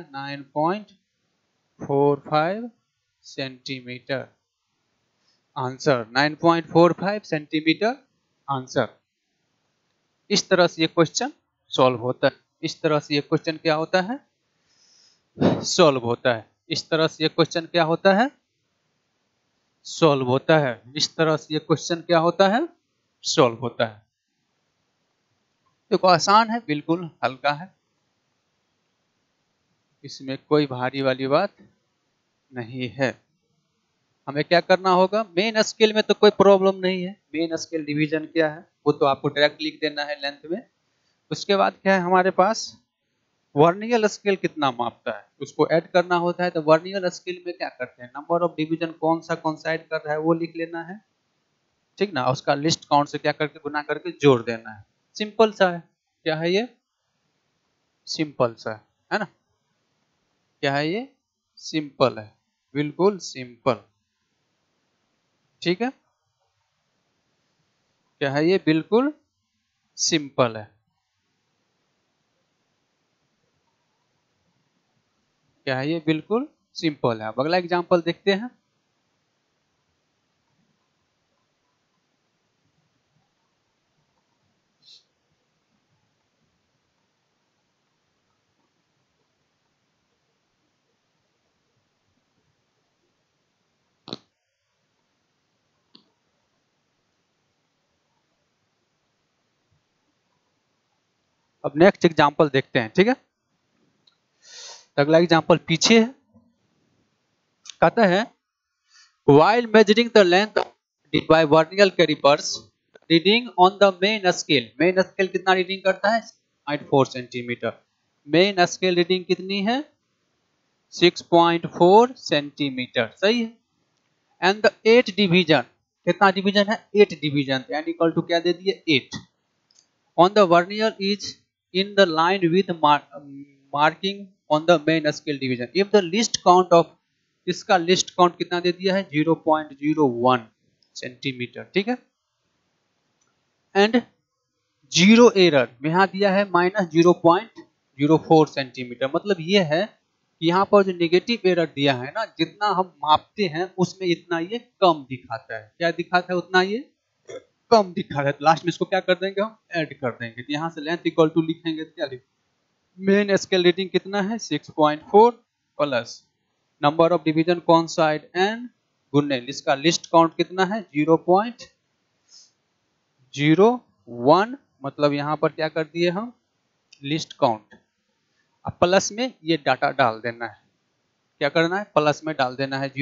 9.45 सेंटीमीटर। Answer 9.45 centimetre answer. इस तरह से ये क्वेश्चन सॉल्व होता है। इस तरह से ये क्वेश्चन क्या होता है? सॉल्व होता है। इस तरह से ये क्वेश्चन क्या होता है? सॉल्व होता है। इस तरह से ये क्वेश्चन क्या होता है? सॉल्व होता है। देखो आसान है, बिल्कुल हल्का है, इसमें कोई भारी वाली बात नहीं है। हमें क्या करना होगा? मेन स्केल में तो कोई प्रॉब्लम नहीं है, मेन स्केल डिवीजन क्या है वो तो आपको डायरेक्ट लिख देना है लेंथ में। उसके बाद क्या है हमारे पास? वर्नियल स्केल कितना मापता है उसको ऐड करना होता है। तो वर्नियल स्केल में क्या करते हैं? नंबर ऑफ डिवीजन कौन सा कॉन्साइड कर रहा है वो लिख लेना है, ठीक ना। उसका लिस्ट काउंट से क्या करके गुना करके जोड़ देना है। सिंपल सा है। क्या है ये? सिंपल सा है ना। क्या है ये? सिंपल है, बिल्कुल सिंपल। ठीक है, क्या है ये? बिल्कुल सिंपल है। क्या है ये? बिल्कुल सिंपल है। अब अगला एग्जांपल देखते हैं। अब नेक्स्ट एग्जांपल देखते हैं, ठीक है। अगला एग्जांपल पीछे है, कहता है while measuring the length by vernier calipers reading on the main scale कितना रीडिंग करता है? 0.4 सेंटीमीटर। मेन स्केल रीडिंग कितनी है? 6.4 सेंटीमीटर, सही है। एंड द 8 डिवीजन, कितना डिवीजन है? 8 डिवीजन। एंड इक्वल टू क्या दे दिए? 8 on the vernier is in the line with marking on the main scale division if the least count of, इसका लिस्ट काउंट कितना दे दिया है? 0.01 सेंटीमीटर, ठीक है। एंड जीरो एरर में यहाँ दिया है -0.04 सेंटीमीटर। मतलब ये है कि यहाँ पर जो नेगेटिव एरर दिया है ना, जितना हम मापते हैं उसमें इतना ये कम दिखाता है। क्या दिखाता है? उतना ये कम दिखा है। तो लास्ट में इसको क्या कर देंगे? हम ऐड कर देंगे। तो यहाँ से लेंथ इक्वल टू लिखेंगे तो क्या लिखेंगे? मेन स्केल रीडिंग कितना है? 6.4 प्लस नंबर ऑफ डिवीजन कौन सा साइड n गुने इसका लिस्ट काउंट कितना है? 0.01। मतलब यहाँ पर क्या कर दिए हम? List count. अब प्लस में ये डाटा डाल देना है। क्या करना है? प्लस में डाल देना है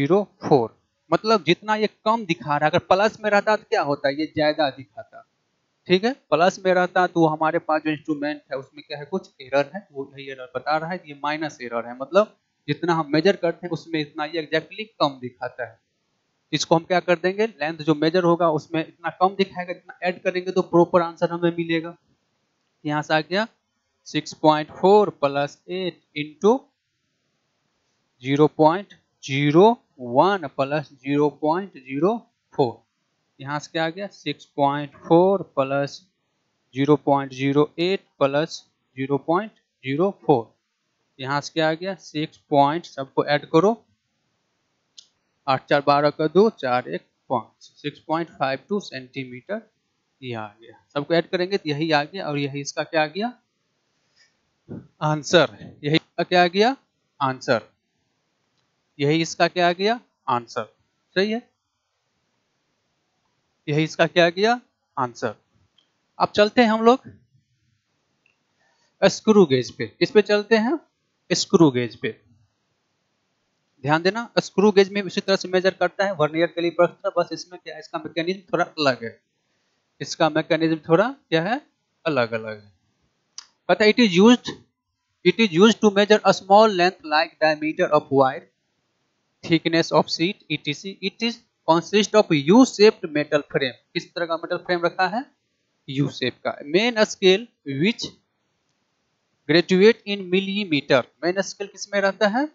0.04। मतलब जितना ये कम दिखा रहा है, अगर प्लस में रहता तो क्या होता है? ये ज्यादा दिखाता। ठीक है, प्लस में रहता तो हमारे पास जो इंस्ट्रूमेंट है उसमें क्या है, कुछ एरर है, वो यही एरर बता रहा है, ये माइनस एरर है, मतलब जितना हम मेजर करते हैं उसमें इतना ये एग्जैक्टली कम दिखाता है। इसको हम क्या कर देंगे, लेंथ जो मेजर होगा उसमें इतना कम दिखाएगा, इतना ऐड करेंगे तो प्रॉपर आंसर हमें मिलेगा। यहाँ से आ गया 6.4 प्लस 8 इंटू 0.01 प्लस 0.04, यहाँ से क्या आ गया 6.4 प्लस 0.08 प्लस 0.04, यहाँ से क्या आ गया 6 पॉइंट, सबको ऐड करो, 8 4 12 का 2 4 1 5, 6.52 सेंटीमीटर ये आ गया। सबको ऐड करेंगे तो यही आ गया, और यही इसका क्या आ गया, आंसर। यही इसका क्या आ गया, आंसर। यही इसका क्या आ गया, आंसर। सही है, यही इसका क्या आ गया, आंसर। अब चलते हैं हम लोग स्क्रू गेज पे। किस पे चलते हैं, स्क्रू गेज पे। ध्यान देना, स्क्रू गेज में इसी तरह से मेजर करता है वर्नियर कैलिपर की तरह, बस इसमें क्या है, इसका मैकेनिज्म थोड़ा अलग है। इसका मैकेनिज्म थोड़ा क्या है, अलग अलग है। कहता है it is used to measure a small length like diameter of wire, thickness of sheet etc। It is consist of U shaped metal frame. किस तरह का मेटल फ्रेम रखा है, यू शेप का। Main scale which graduate in millimetre. Main scale किस में रहता है,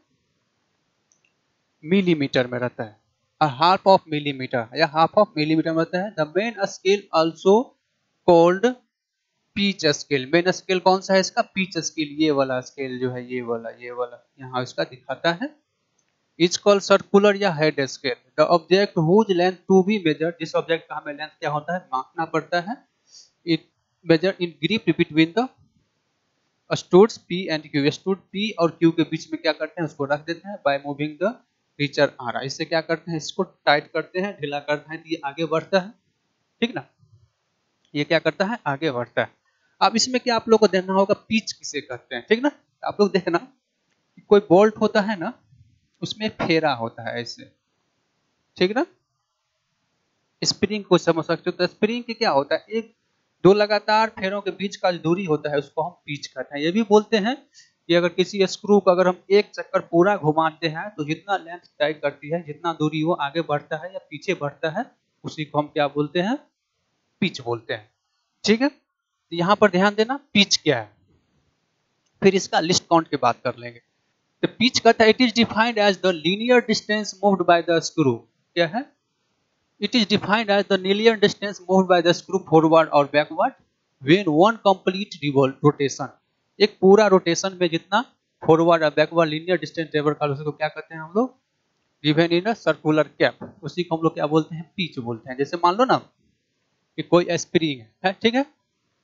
मिलीमीटर में रहता है। हाफ ऑफ मिलीमीटर या हाफ ऑफ मिलीमीटर में रहता है। The main scale also called peach scale. Main scale कौन सा है इसका, पीच स्केल। ये वाला स्केल जो है, ये वाला यहाँ इसका दिखाता है। Is called circular or head scale. The object whose length to be measure. जिस ऑब्जेक्ट का हमें लेंथ क्या होता है, मापना पड़ता है। It measure in grip between the studs P and Q। Stud P और Q के बीच में क्या करते हैं, उसको रख देते हैं by moving the teacher R। इससे क्या करते हैं, इसको टाइट करते हैं, ढीला करते हैं तो ये आगे बढ़ता है। ठीक ना, ये क्या करता है, आगे बढ़ता है। अब इसमें क्या आप लोग को देखना होगा, पिच किसे कहते हैं। ठीक ना, आप लोग देखना, कोई बोल्ट होता है ना, उसमें फेरा होता है ऐसे। ठीक ना, स्प्रिंग को समझ सकते हो। तो स्प्रिंग के क्या होता है, एक दो लगातार फेरों के बीच का जो दूरी होता है उसको हम पिच कहते हैं। ये भी बोलते हैं कि अगर किसी स्क्रू को अगर हम एक चक्कर पूरा घुमाते हैं तो जितना लेंथ तय करती है, जितना दूरी वो आगे बढ़ता है या पीछे बढ़ता है, उसी को हम क्या बोलते हैं, पिच बोलते हैं। ठीक है, तो यहाँ पर ध्यान देना पिच क्या है, फिर इसका लिस्ट काउंट की बात कर लेंगे। तो पिच कहता है it is defined as the linear distance moved by the screw. क्या है, it is defined as the linear distance moved by the screw forward or backward when one complete rotation। एक पूरा रोटेशन में जितना forward और backward linear distance travel कर, उसको क्या कहते हैं हम लोग, given in a circular cap. उसी को हम लोग क्या बोलते हैं, पिच बोलते हैं। जैसे मान लो ना कि कोई स्प्रिंग है, ठीक है,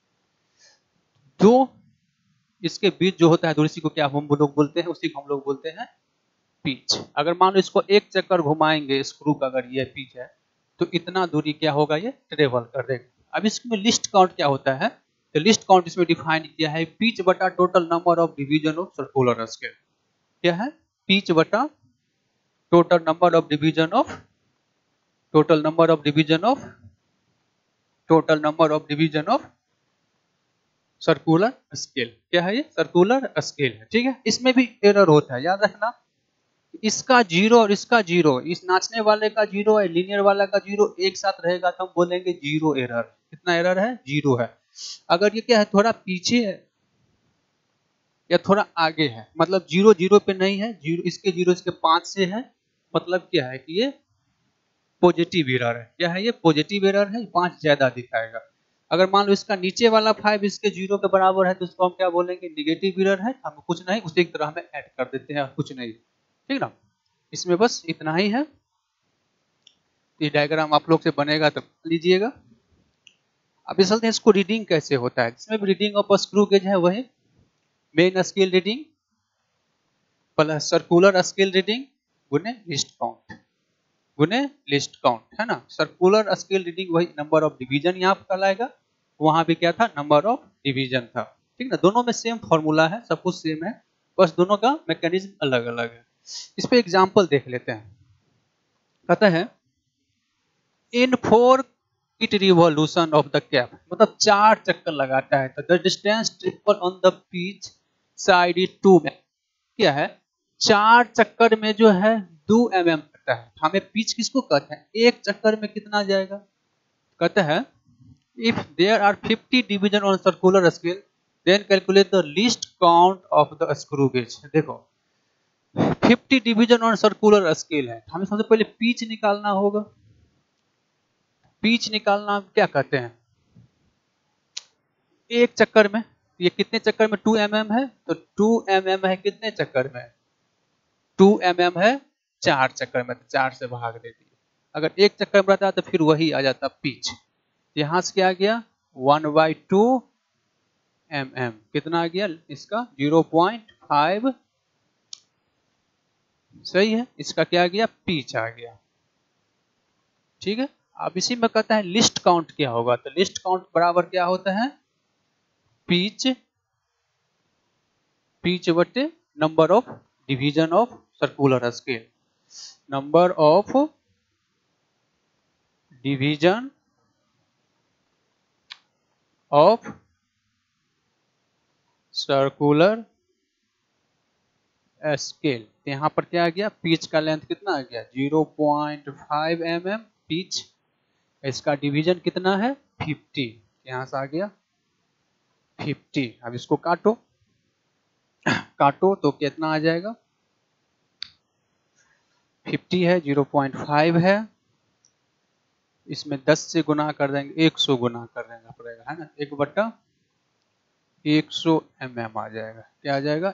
जो इसके बीच जो होता है दूरी, इसी को क्या हम लोग बोलते हैं, उसी को हम लोग बोलते हैं पिच। अगर मान लो इसको एक चक्कर घुमाएंगे स्क्रू का, अगर ये पिच है तो इतना दूरी क्या होगा, ये ट्रेवल कर देगा। अब इसमें लिस्ट काउंट क्या होता है, तो लिस्ट काउंट इसमें डिफाइन किया है, पिच बटा total number of division of circular scale. क्या है, पिच बटा total number of division of, total number of division of, total number of division of circular scale. क्या है, ये सर्कुलर स्केल है। ठीक है, इसमें भी एरर होता है, याद रखना, इसका जीरो और इसका जीरो, इस नाचने वाले का जीरो है, लीनियर वाला का जीरो एक साथ रहेगा तो हम बोलेंगे जीरो एरर। कितना एरर है, जीरो है। अगर ये क्या है, थोड़ा पीछे है या थोड़ा आगे है, मतलब जीरो जीरो पे नहीं है, जीरो इसके जीरो इसके 5 से है, मतलब क्या है कि ये पॉजिटिव एरर है। क्या है, ये पॉजिटिव एरर है, 5 ज्यादा दिखाएगा। अगर मान लो इसका नीचे वाला 5 इसके जीरो के बराबर है तो उसको हम क्या बोलेंगे, निगेटिव एरर है, हम कुछ नहीं, उसी की तरह हमें ऐड कर देते हैं, कुछ नहीं। ठीक ना, इसमें बस इतना ही है। ये डायग्राम आप लोग से बनेगा तो लीजिएगा। अब चलते हैं इसको रीडिंग कैसे होता है। इसमें भी रीडिंग ऑफ स्क्रू गेज है, वही main scale reading plus circular scale reading गुने लिस्ट काउंट, गुने लिस्ट काउंट, है ना। सर्कुलर स्केल रीडिंग वही नंबर ऑफ डिवीजन यहाँ पर कहलाएगा, वहां भी क्या था, नंबर ऑफ डिवीजन था। ठीक ना, दोनों में सेम फॉर्मूला है, सब कुछ सेम है, बस दोनों का मैकेनिज्म अलग अलग है। इस पे एग्जाम्पल देख लेते हैं। कहता है in 4 it revolution of the cap, मतलब 4 चक्कर लगाता है। तो the distance triple on the pitch side is 2 mm। क्या है, 4 चक्कर में जो है 2 mm करता है। हमें पिच किसको कहते हैं, एक चक्कर में कितना जाएगा, कहता है if there are 50 division on circular scale then calculate the least count of the screw gauge. देखो 50 डिवीजन ऑन सर्कुलर स्केल है, हमें सबसे पहले पिच निकालना होगा। पिच निकालना क्या कहते हैं, एक चक्कर में, ये कितने चक्कर में 2 mm है, तो 2 mm है कितने चक्कर में, 2 mm है 4 चक्कर में, तो 4 से भाग दे दिए। अगर एक चक्कर में रहता तो फिर वही आ जाता पिच। यहां से क्या आ गया 1/2 mm, कितना आ गया इसका 0.5, सही है, इसका क्या आ गया पिच आ गया। ठीक है, अब इसी में कहता है लिस्ट काउंट क्या होगा, तो लिस्ट काउंट बराबर क्या होता है, पिच, पिच बटे number of division of circular scale, number of division of circular scale. यहाँ पर क्या आ गया, पिच का लेंथ कितना आ गया 0.5 mm पिच, इसका डिवीजन कितना है 50, यहाँ से आ गया 50। अब इसको काटो, काटो तो कितना आ जाएगा 50 है 0.5 है, इसमें 10 से गुना कर देंगे 100 गुना कर देना पड़ेगा, है ना, 1/100 mm आ जाएगा। क्या आ जाएगा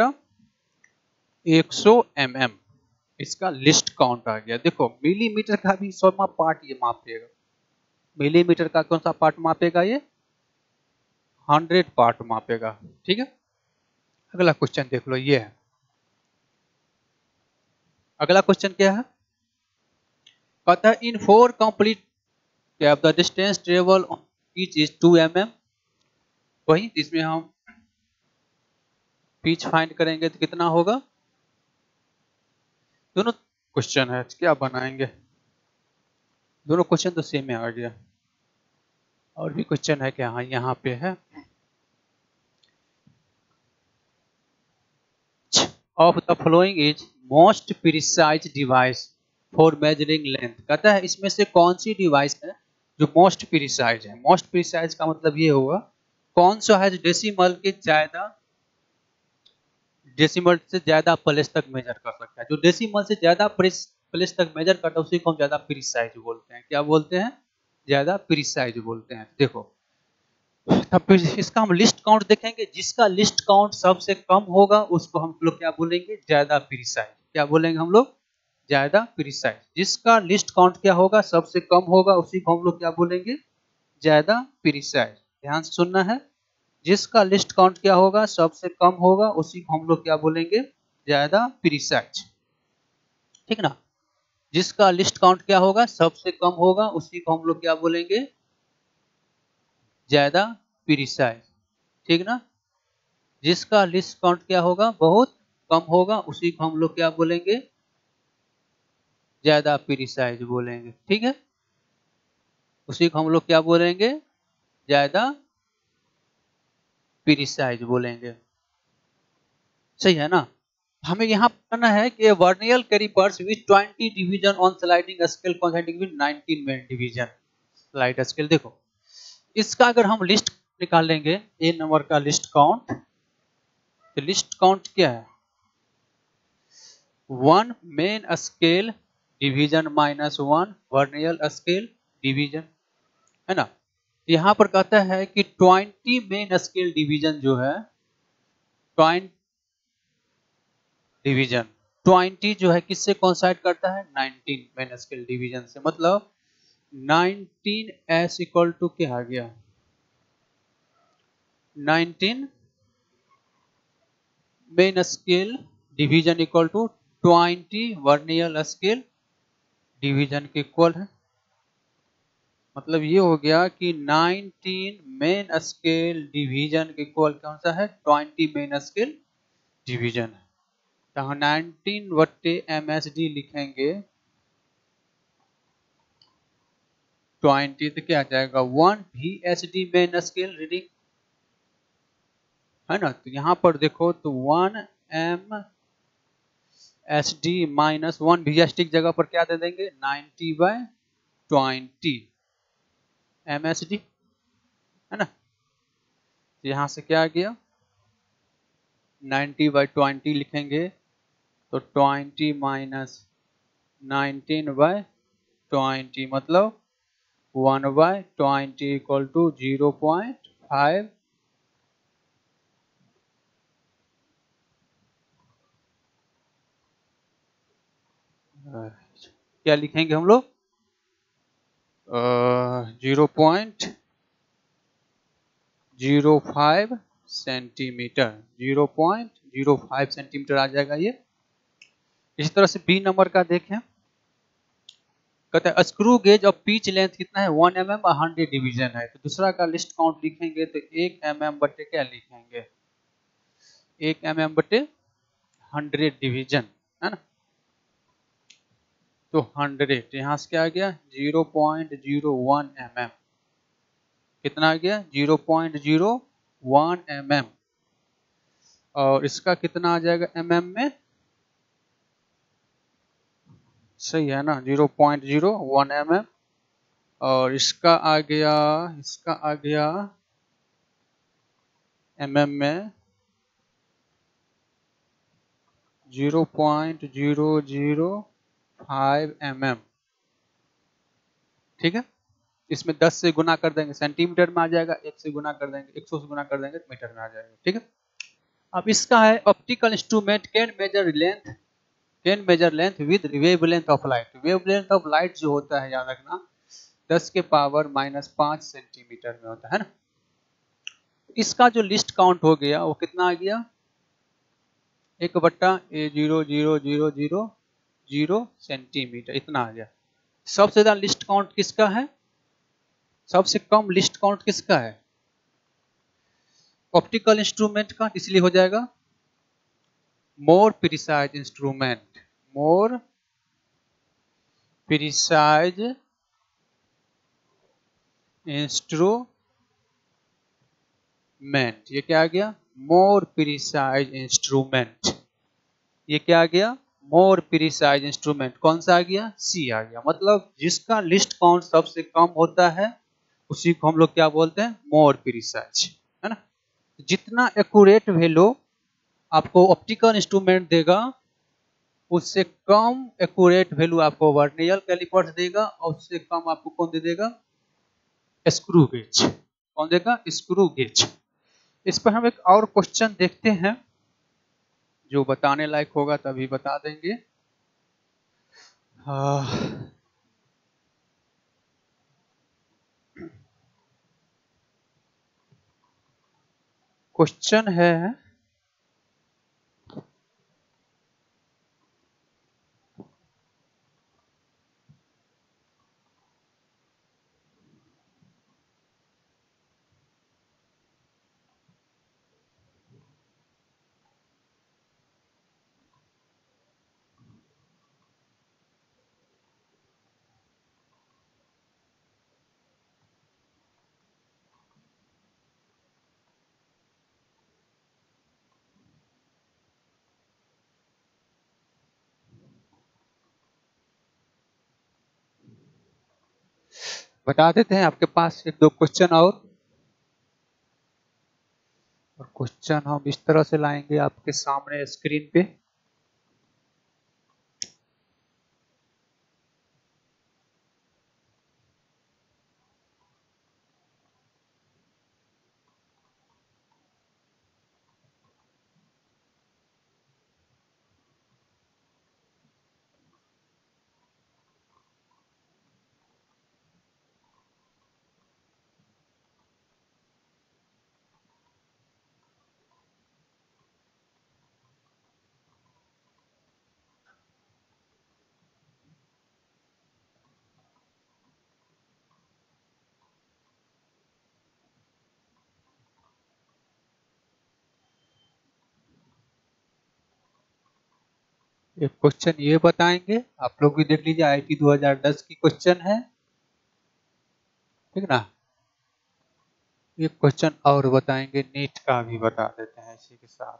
1/100 mm, इसका लिस्ट काउंट आ गया। देखो मिलीमीटर का भी 100वां पार्ट ये मापेगा, मिलीमीटर का कौन सा पार्ट मापेगा, ये 100 पार्ट मापेगा। ठीक है, अगला क्वेश्चन देख लो, ये है अगला क्वेश्चन क्या है, कहता है in 4 complete cap the distance travel each is 2 mm। वही इसमें हम पिच फाइंड करेंगे तो कितना होगा, दोनों क्वेश्चन है क्या बनाएंगे, दोनों क्वेश्चन तो सेम में आ गया। और भी क्वेश्चन है क्या, हाँ यहाँ पे है, of the flowing is most precise device for measuring length. कहता है इसमें से कौन सी डिवाइस है जो मोस्ट प्रिसाइज है। मोस्ट प्रिसाइज का मतलब ये होगा कौन सा है जो डेसिमल के ज्यादा, डेसिमल से ज्यादा प्लेस तक मेजर कर सकता है। जो डेसिमल से ज्यादा प्लेस तक मेजर करता है उसी को हम ज्यादा प्रिसाइज बोलते हैं। क्या बोलते हैं, ज्यादा प्रिसाइज बोलते हैं। देखो तब इसका हम लिस्ट काउंट देखेंगे, जिसका लिस्ट काउंट सबसे कम होगा उसको हम लोग क्या बोलेंगे, ज्यादा प्रिसाइज। क्या बोलेंगे हम लोग, ज्यादा प्रिसाइज। जिसका लिस्ट काउंट क्या होगा, सबसे कम होगा, उसी को हम लोग क्या बोलेंगे, ज्यादा प्रिसाइज। ध्यान से सुनना है, जिसका लिस्ट काउंट क्या होगा, सबसे कम होगा, उसी को हम लोग क्या बोलेंगे, ज्यादा प्रिसाइज। ठीक ना, जिसका लिस्ट काउंट क्या होगा, सबसे कम होगा, उसी को हम लोग क्या बोलेंगे, ज्यादा प्रिसाइज। ठीक ना, जिसका लिस्ट काउंट क्या होगा, बहुत कम होगा, उसी को हम लोग क्या बोलेंगे, ज्यादा प्रिसाइज बोलेंगे। ठीक है, उसी को हम लोग क्या बोलेंगे, ज्यादा प्रिसाइज बोलेंगे। सही है ना। हमें यहाँ पढ़ना है कि vernier calipers with 20 division on sliding scale considing with 19 main division slide scale. देखो इसका अगर हम लिस्ट निकालेंगे, ए नंबर का लिस्ट काउंट, तो लिस्ट काउंट क्या है, 1 main scale division -1 vernier scale division, है ना। यहाँ पर कहता है कि 20 मेन स्केल डिवीजन जो है, 20 डिवीजन 20 जो है किससे कोइंसाइड करता है, 19 मेन स्केल डिवीजन से। मतलब 19 एस इक्वल टू क्या आ गया, 19 main scale division equal to 20 vernier scale division के इक्वल है। मतलब ये हो गया कि 19 मेन स्केल डिवीजन के इक्वल कौन सा है, 20 मेन स्केल डिवीजन है। तो 19 / MSD लिखेंगे, 20 तो क्या आ जाएगा 1 VSD मेन स्केल रीडिंग, है ना। तो यहाँ पर देखो तो 1 MSD माइनस 1 VSD की जगह पर क्या दे देंगे 90/20 MSD, है ना। तो यहाँ से क्या आ गया 90/20 लिखेंगे तो 20 माइनस 19/20 मतलब 1/20 इक्वल टू 0.5। क्या लिखेंगे हम लोग 0.05 सेंटीमीटर, 0.05 सेंटीमीटर आ जाएगा ये। इसी तरह से बी नंबर का देखें, कहते हैं स्क्रू गेज और पिच लेंथ कितना है 1 mm और 100 डिवीजन है। तो दूसरा का लिस्ट काउंट लिखेंगे तो 1 mm बटे क्या लिखेंगे 1 mm बटे 100 डिवीजन, है ना। तो 100 यहाँ से क्या आ गया 0.01 mm, कितना आ गया 0.01 mm, और इसका कितना आ जाएगा mm में, सही है ना 0.01 mm, और इसका आ गया mm में 0.005 mm, ठीक है। इसमें 10 से गुना कर देंगे सेंटीमीटर में आ जाएगा, 1 से गुना कर देंगे 100 से गुना कर देंगे तो मीटर में आ जाएगा, ठीक है। अब इसका है optical instrument can measure length with wavelength of light. Wavelength of light जो होता है याद रखना 10 के पावर -5 सेंटीमीटर में होता है ना। इसका जो लिस्ट काउंट हो गया वो कितना आ गया 1/A00000 सेंटीमीटर, इतना आ गया। सबसे ज्यादा लिस्ट काउंट किसका है, सबसे कम लिस्ट काउंट किसका है ऑप्टिकल इंस्ट्रूमेंट का, इसलिए हो जाएगा more precise instrument, more precise instrument. ये क्या आ गया मोर प्रिसाइज इंस्ट्रूमेंट, ये क्या आ गया मोर प्रिसाइज इंस्ट्रूमेंट। कौन सा आ गया सी आ गया, मतलब जिसका लिस्ट काउंट सबसे कम होता है उसी को हम लोग क्या बोलते हैं मोर प्रिसाइज, है ना। जितना एक्यूरेट वैल्यू आपको ऑप्टिकल इंस्ट्रूमेंट देगा उससे कम एक्यूरेट वैल्यू आपको वर्नियर कैलिपर्स देगा, और उससे कम आपको कौन दे देगा स्क्रू गेज, कौन देगा स्क्रू गेज। इस पर हम एक और क्वेश्चन देखते हैं जो बताने लायक होगा तभी बता देंगे। क्वेश्चन है बता देते हैं आपके पास एक दो क्वेश्चन और क्वेश्चन हम इस तरह से लाएंगे आपके सामने स्क्रीन पे। एक क्वेश्चन ये बताएंगे, आप लोग भी देख लीजिए, आईटी 2010 की क्वेश्चन है। ठीक ना। एक क्वेश्चन और बताएंगे, नीट का भी बता देते हैं इसी के साथ।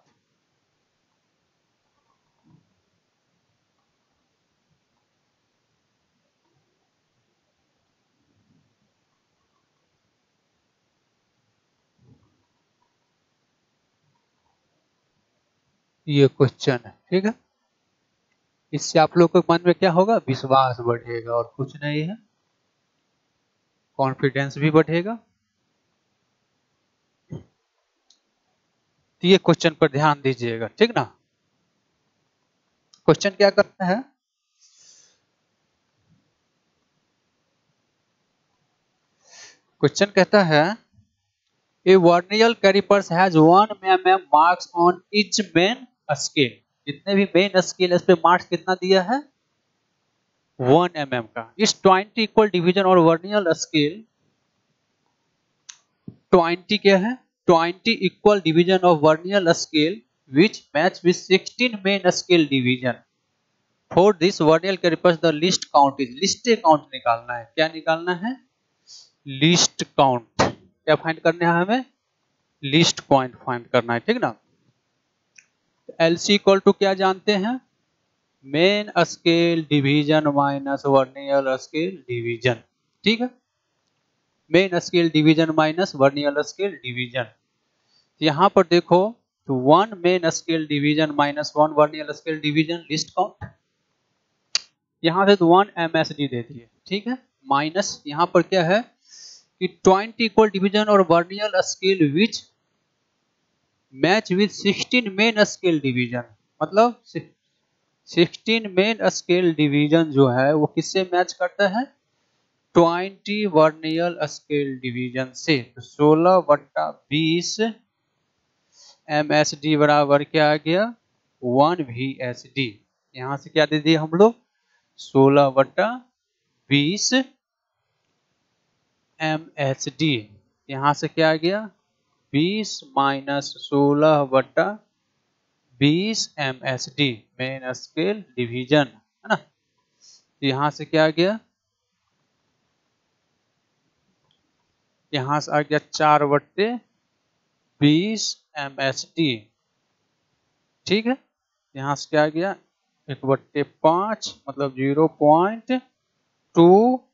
ये क्वेश्चन है, ठीक है। इससे आप लोग के मन में क्या होगा, विश्वास बढ़ेगा और कुछ नहीं है, कॉन्फिडेंस भी बढ़ेगा। तो ये क्वेश्चन पर ध्यान दीजिएगा, ठीक ना। क्वेश्चन क्या करता है, क्वेश्चन कहता है a vernier calipers has 1 mm marks on each main scale. जितने भी मेन स्केल इस पे मार्क्स कितना दिया है, 1 mm का। इस 20 इक्वल डिवीजन और वर्नियल स्केल 20 क्या है, 20 equal division of vernier scale which match with 16 main scale division. For this vernier calipers the least count is, least count निकालना है। क्या निकालना है, लिस्ट काउंट। क्या फाइंड करना है हमें, लिस्ट काउंट फाइंड करना है, ठीक ना। एलसी इक्वल टू क्या जानते हैं, main scale division minus vernier scale division, ठीक है। Main scale division minus vernier scale division. यहां पर देखो तो 1 main scale division minus 1 vernier scale division, least count. यहां से तो 1 एमएसडी दे दिए, ठीक है। माइनस यहां पर क्या है कि 20 इक्वल डिवीजन और vernier scale which match with 16 main scale division, मतलब 16 मेन स्केल डिवीजन जो है वो किससे मैच करता है, 20 वर्नियल स्केल डिवीजन से। तो 16/20 MSD बराबर क्या आ गया, 1 VSD। यहां से क्या दे दिए हम लोग, 16/20 MSD। यहां से क्या आ गया, 20 minus 16/20 MSD, main scale division, है ना। यहां से क्या आ गया, यहां से आ गया 4/20 MSD, ठीक है। यहां से क्या आ गया, 1/5 मतलब 0.2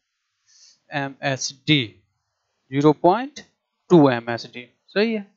MSD, 0.2 MSD, सही है,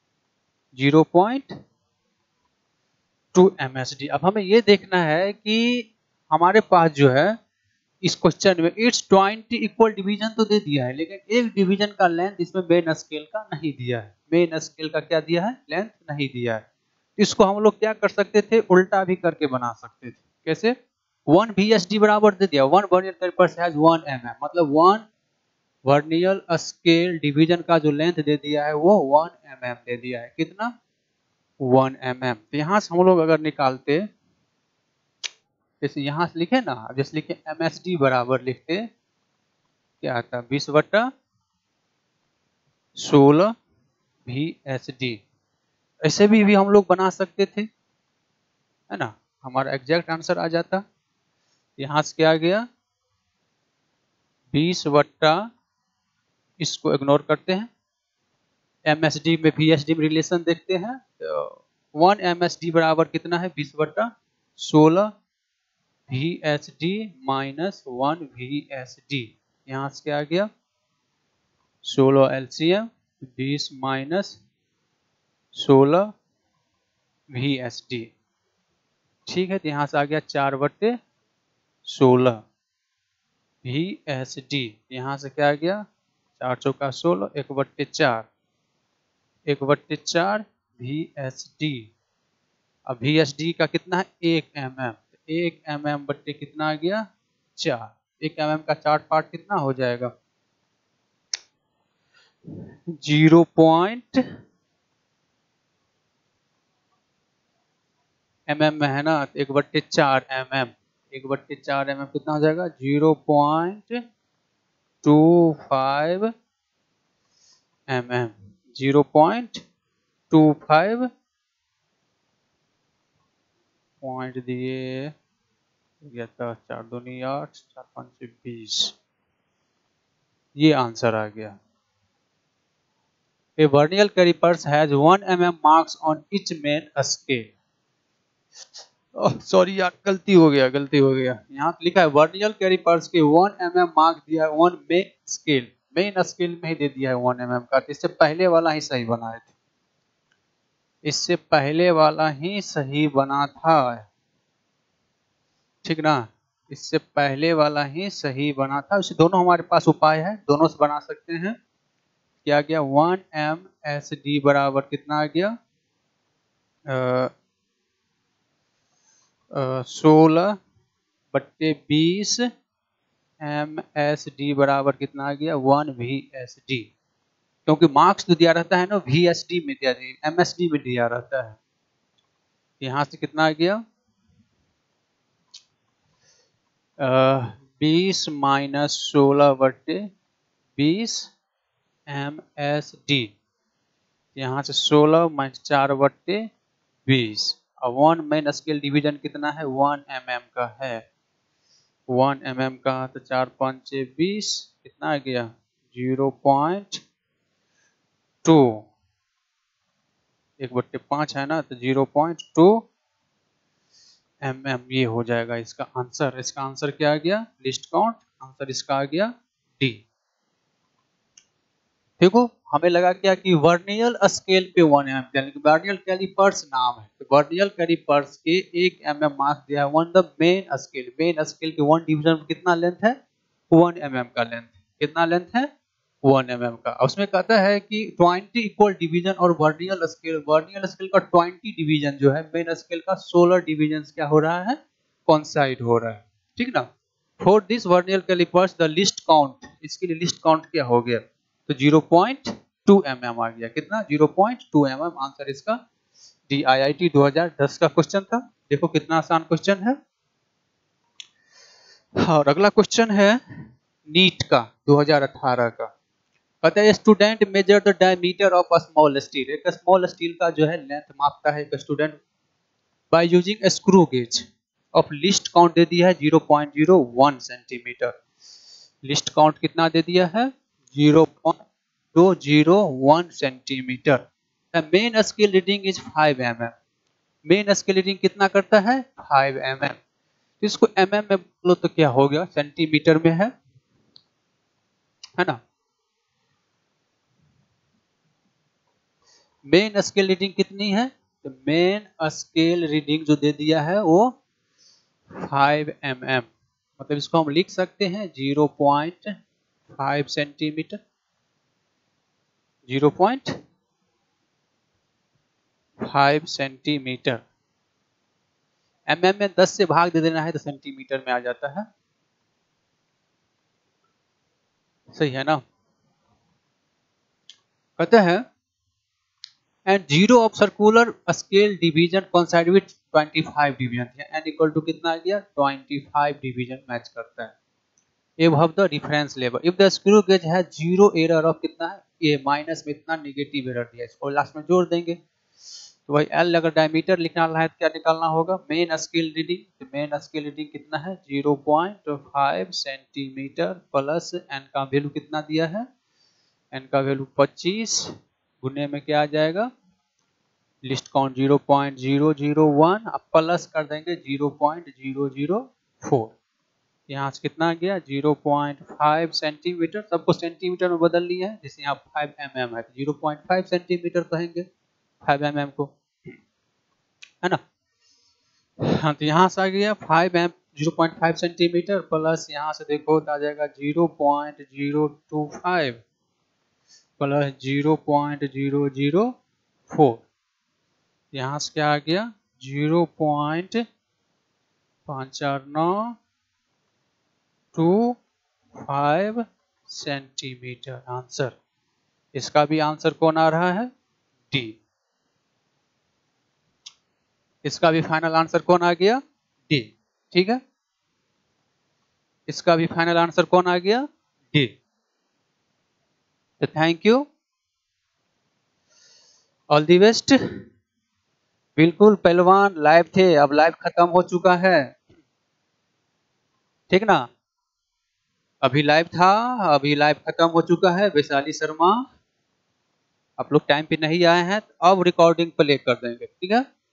0.2 MSD। अब हमें ये देखना है कि हमारे पास जो है इस क्वेश्चन में इट्स 20 इक्वल डिवीजन तो दे दिया है, लेकिन एक डिवीजन का लेंथ इसमें मेन स्केल का नहीं दिया है। मेन स्केल का क्या दिया है, लेंथ नहीं दिया है। इसको हम लोग क्या कर सकते थे, उल्टा भी करके बना सकते थे। कैसे, 1 VSD बराबर दे दिया, 1 वर्नियल कैलिपर्स हैज 1 mm, मतलब 1 वर्नियल स्केल डिवीजन का जो लेंथ दे दिया है वो 1 mm दे दिया है। कितना, 1 mm। तो यहां से हम लोग अगर निकालते, जैसे यहां से लिखे ना, जैसे लिखे MSD बराबर लिखते क्या आता, 20/16 VSD। ऐसे भी हम लोग बना सकते थे, है ना, हमारा एग्जैक्ट आंसर आ जाता। यहां से क्या आ गया, 20/, इसको इग्नोर करते हैं, MSD में VSD में रिलेशन देखते हैं। तो 1 MSD बराबर कितना है, 20/16 VSD माइनस 1 VSD। यहां से क्या आ गया, 16 LCM, 20 माइनस 16 VSD, ठीक है। तो यहां से आ गया 4/16 VSD। यहां से क्या आ गया, 4 चौका 16, 1/4, 1/4 VSD। अब VSD का कितना है, 1 mm, 1 mm बट्टे कितना आ गया, 4। 1 mm का 4 पार्ट कितना हो जाएगा, 0. mm में है ना, 1/4 mm, 1/4 mm कितना हो जाएगा, 0.25 mm, 0.25 पॉइंट दिए, गया था 4 दूनी 8, 4 5 20, ये आंसर आ गया। A vernier calipers has 1 mm marks on each main scale. Sorry यार, गलती हो गया। यहाँ लिखा है वर्नियर कैलिपर्स के 1 mm मार्क दिया है 1 मेन स्केल में ही दे दिया है 1 mm का। इससे पहले वाला ही सही बनाए थे, इससे पहले वाला ही सही बना था, ठीक ना। इससे पहले वाला ही सही बना था। इसे दोनों हमारे पास उपाय है, दोनों से बना सकते हैं। क्या गया 1 MSD बराबर कितना आ गया 16/20 MSD बराबर कितना आ गया 1 VSD, क्योंकि मार्क्स तो दिया रहता है ना VSD में दिया, MSD में दिया रहता है। यहाँ से कितना आ गया 20 - 16/20 MSD। यहाँ से 16 - 4/20 और 1 मेन स्केल डिवीजन कितना है 1 mm का है, 1 mm का, तो 4 × 5 = 20, कितना आ गया 0.2, 1/5 है ना, तो 0.2 mm ये हो जाएगा इसका आंसर। इसका आंसर क्या आ गया लिस्ट काउंट, आंसर इसका आ गया डी। देखो हमें लगा क्या कि वर्नियर स्केल पे 1 mm, यानी कि वर्नियर कैलिपर्स नाम है, तो वर्नियर कैलिपर्स के 1 mm मार्क दिया है वन द मेन स्केल के 1 डिवीजन में कितना लेंथ है 1 mm का लेंथ, कितना लेंथ है 1 mm का। उसमें कहता है कि 20 इक्वल डिवीजन और वर्नियर स्केल का 20 डिवीजन जो है मेन स्केल का 16 डिवीजन क्या हो रहा है कॉन्साइड हो रहा है, ठीक ना। For this vernier calipers the least count, इसके लिए लिस्ट काउंट क्या हो गया तो 0.2 mm आ गया, कितना 0.2 mm, आंसर इसका डी। IIT 2010 का क्वेश्चन था। देखो कितना आसान क्वेश्चन है। और अगला क्वेश्चन है नीट का 2018 का। कहता है student measure the diameter of a small steel, एक स्मॉल स्टील का जो है लेंथ मापता है एक student by using screw gauge of least count दे दिया है 0.01 सेंटीमीटर। लिस्ट काउंट कितना दे दिया है 0.201 centimetre. Main scale reading is 5 mm, main scale reading कितना करता है 5 mm। इसको mm में बोलो तो क्या हो गया सेंटीमीटर में है ना। मेन स्केल रीडिंग कितनी है, तो मेन स्केल रीडिंग जो दे दिया है वो 5 mm, मतलब इसको हम लिख सकते हैं 0.5 सेंटीमीटर, 0.5 सेंटीमीटर। mm में 10 से भाग दे देना है तो सेंटीमीटर में आ जाता है, सही है ना। कहते हैं and zero of circular scale division coincide with 25 division, n equal to कितना आ गया 25 डिवीजन मैच करता है above the reference level. If the screw gauge है जीरो एरर ऑफ कितना है ए, माइनस में इतना नेगेटिव एरर दिया है, इसको लास्ट में जोड़ देंगे। तो भाई एल अगर डायमीटर निकालना है तो क्या निकालना होगा मेन स्केल रीडिंग, तो मेन स्केल रीडिंग कितना है 0.5 सेंटीमीटर प्लस एन का वैल्यू कितना दिया है, एन का वैल्यू 25 गुने में क्या आ जाएगा लिस्ट काउंट 0.001, अब प्लस कर देंगे 0.004, यहाँ से कितना आ गया 0.5 सेंटीमीटर, सबको सेंटीमीटर में बदल लिया है, जैसे यहाँ 5 mm है तो 0.5 सेंटीमीटर कहेंगे 5 mm को, है ना। हाँ तो यहाँ से आ गया 0.5 सेंटीमीटर प्लस यहाँ से देखो तो आ जाएगा 0.025 प्लस 0.004, यहाँ से क्या आ गया 0.54925 सेंटीमीटर आंसर। इसका भी आंसर कौन आ रहा है डी। इसका भी फाइनल आंसर कौन आ गया डी, ठीक है। इसका भी फाइनल आंसर कौन आ गया डी। तो thank you, all the best. बिल्कुल पहलवान लाइव थे, अब लाइव खत्म हो चुका है, ठीक ना। अभी लाइव था, अभी लाइव खत्म हो चुका है। वैशाली शर्मा, आप लोग टाइम पे नहीं आए हैं, तो अब रिकॉर्डिंग प्ले कर देंगे, ठीक है।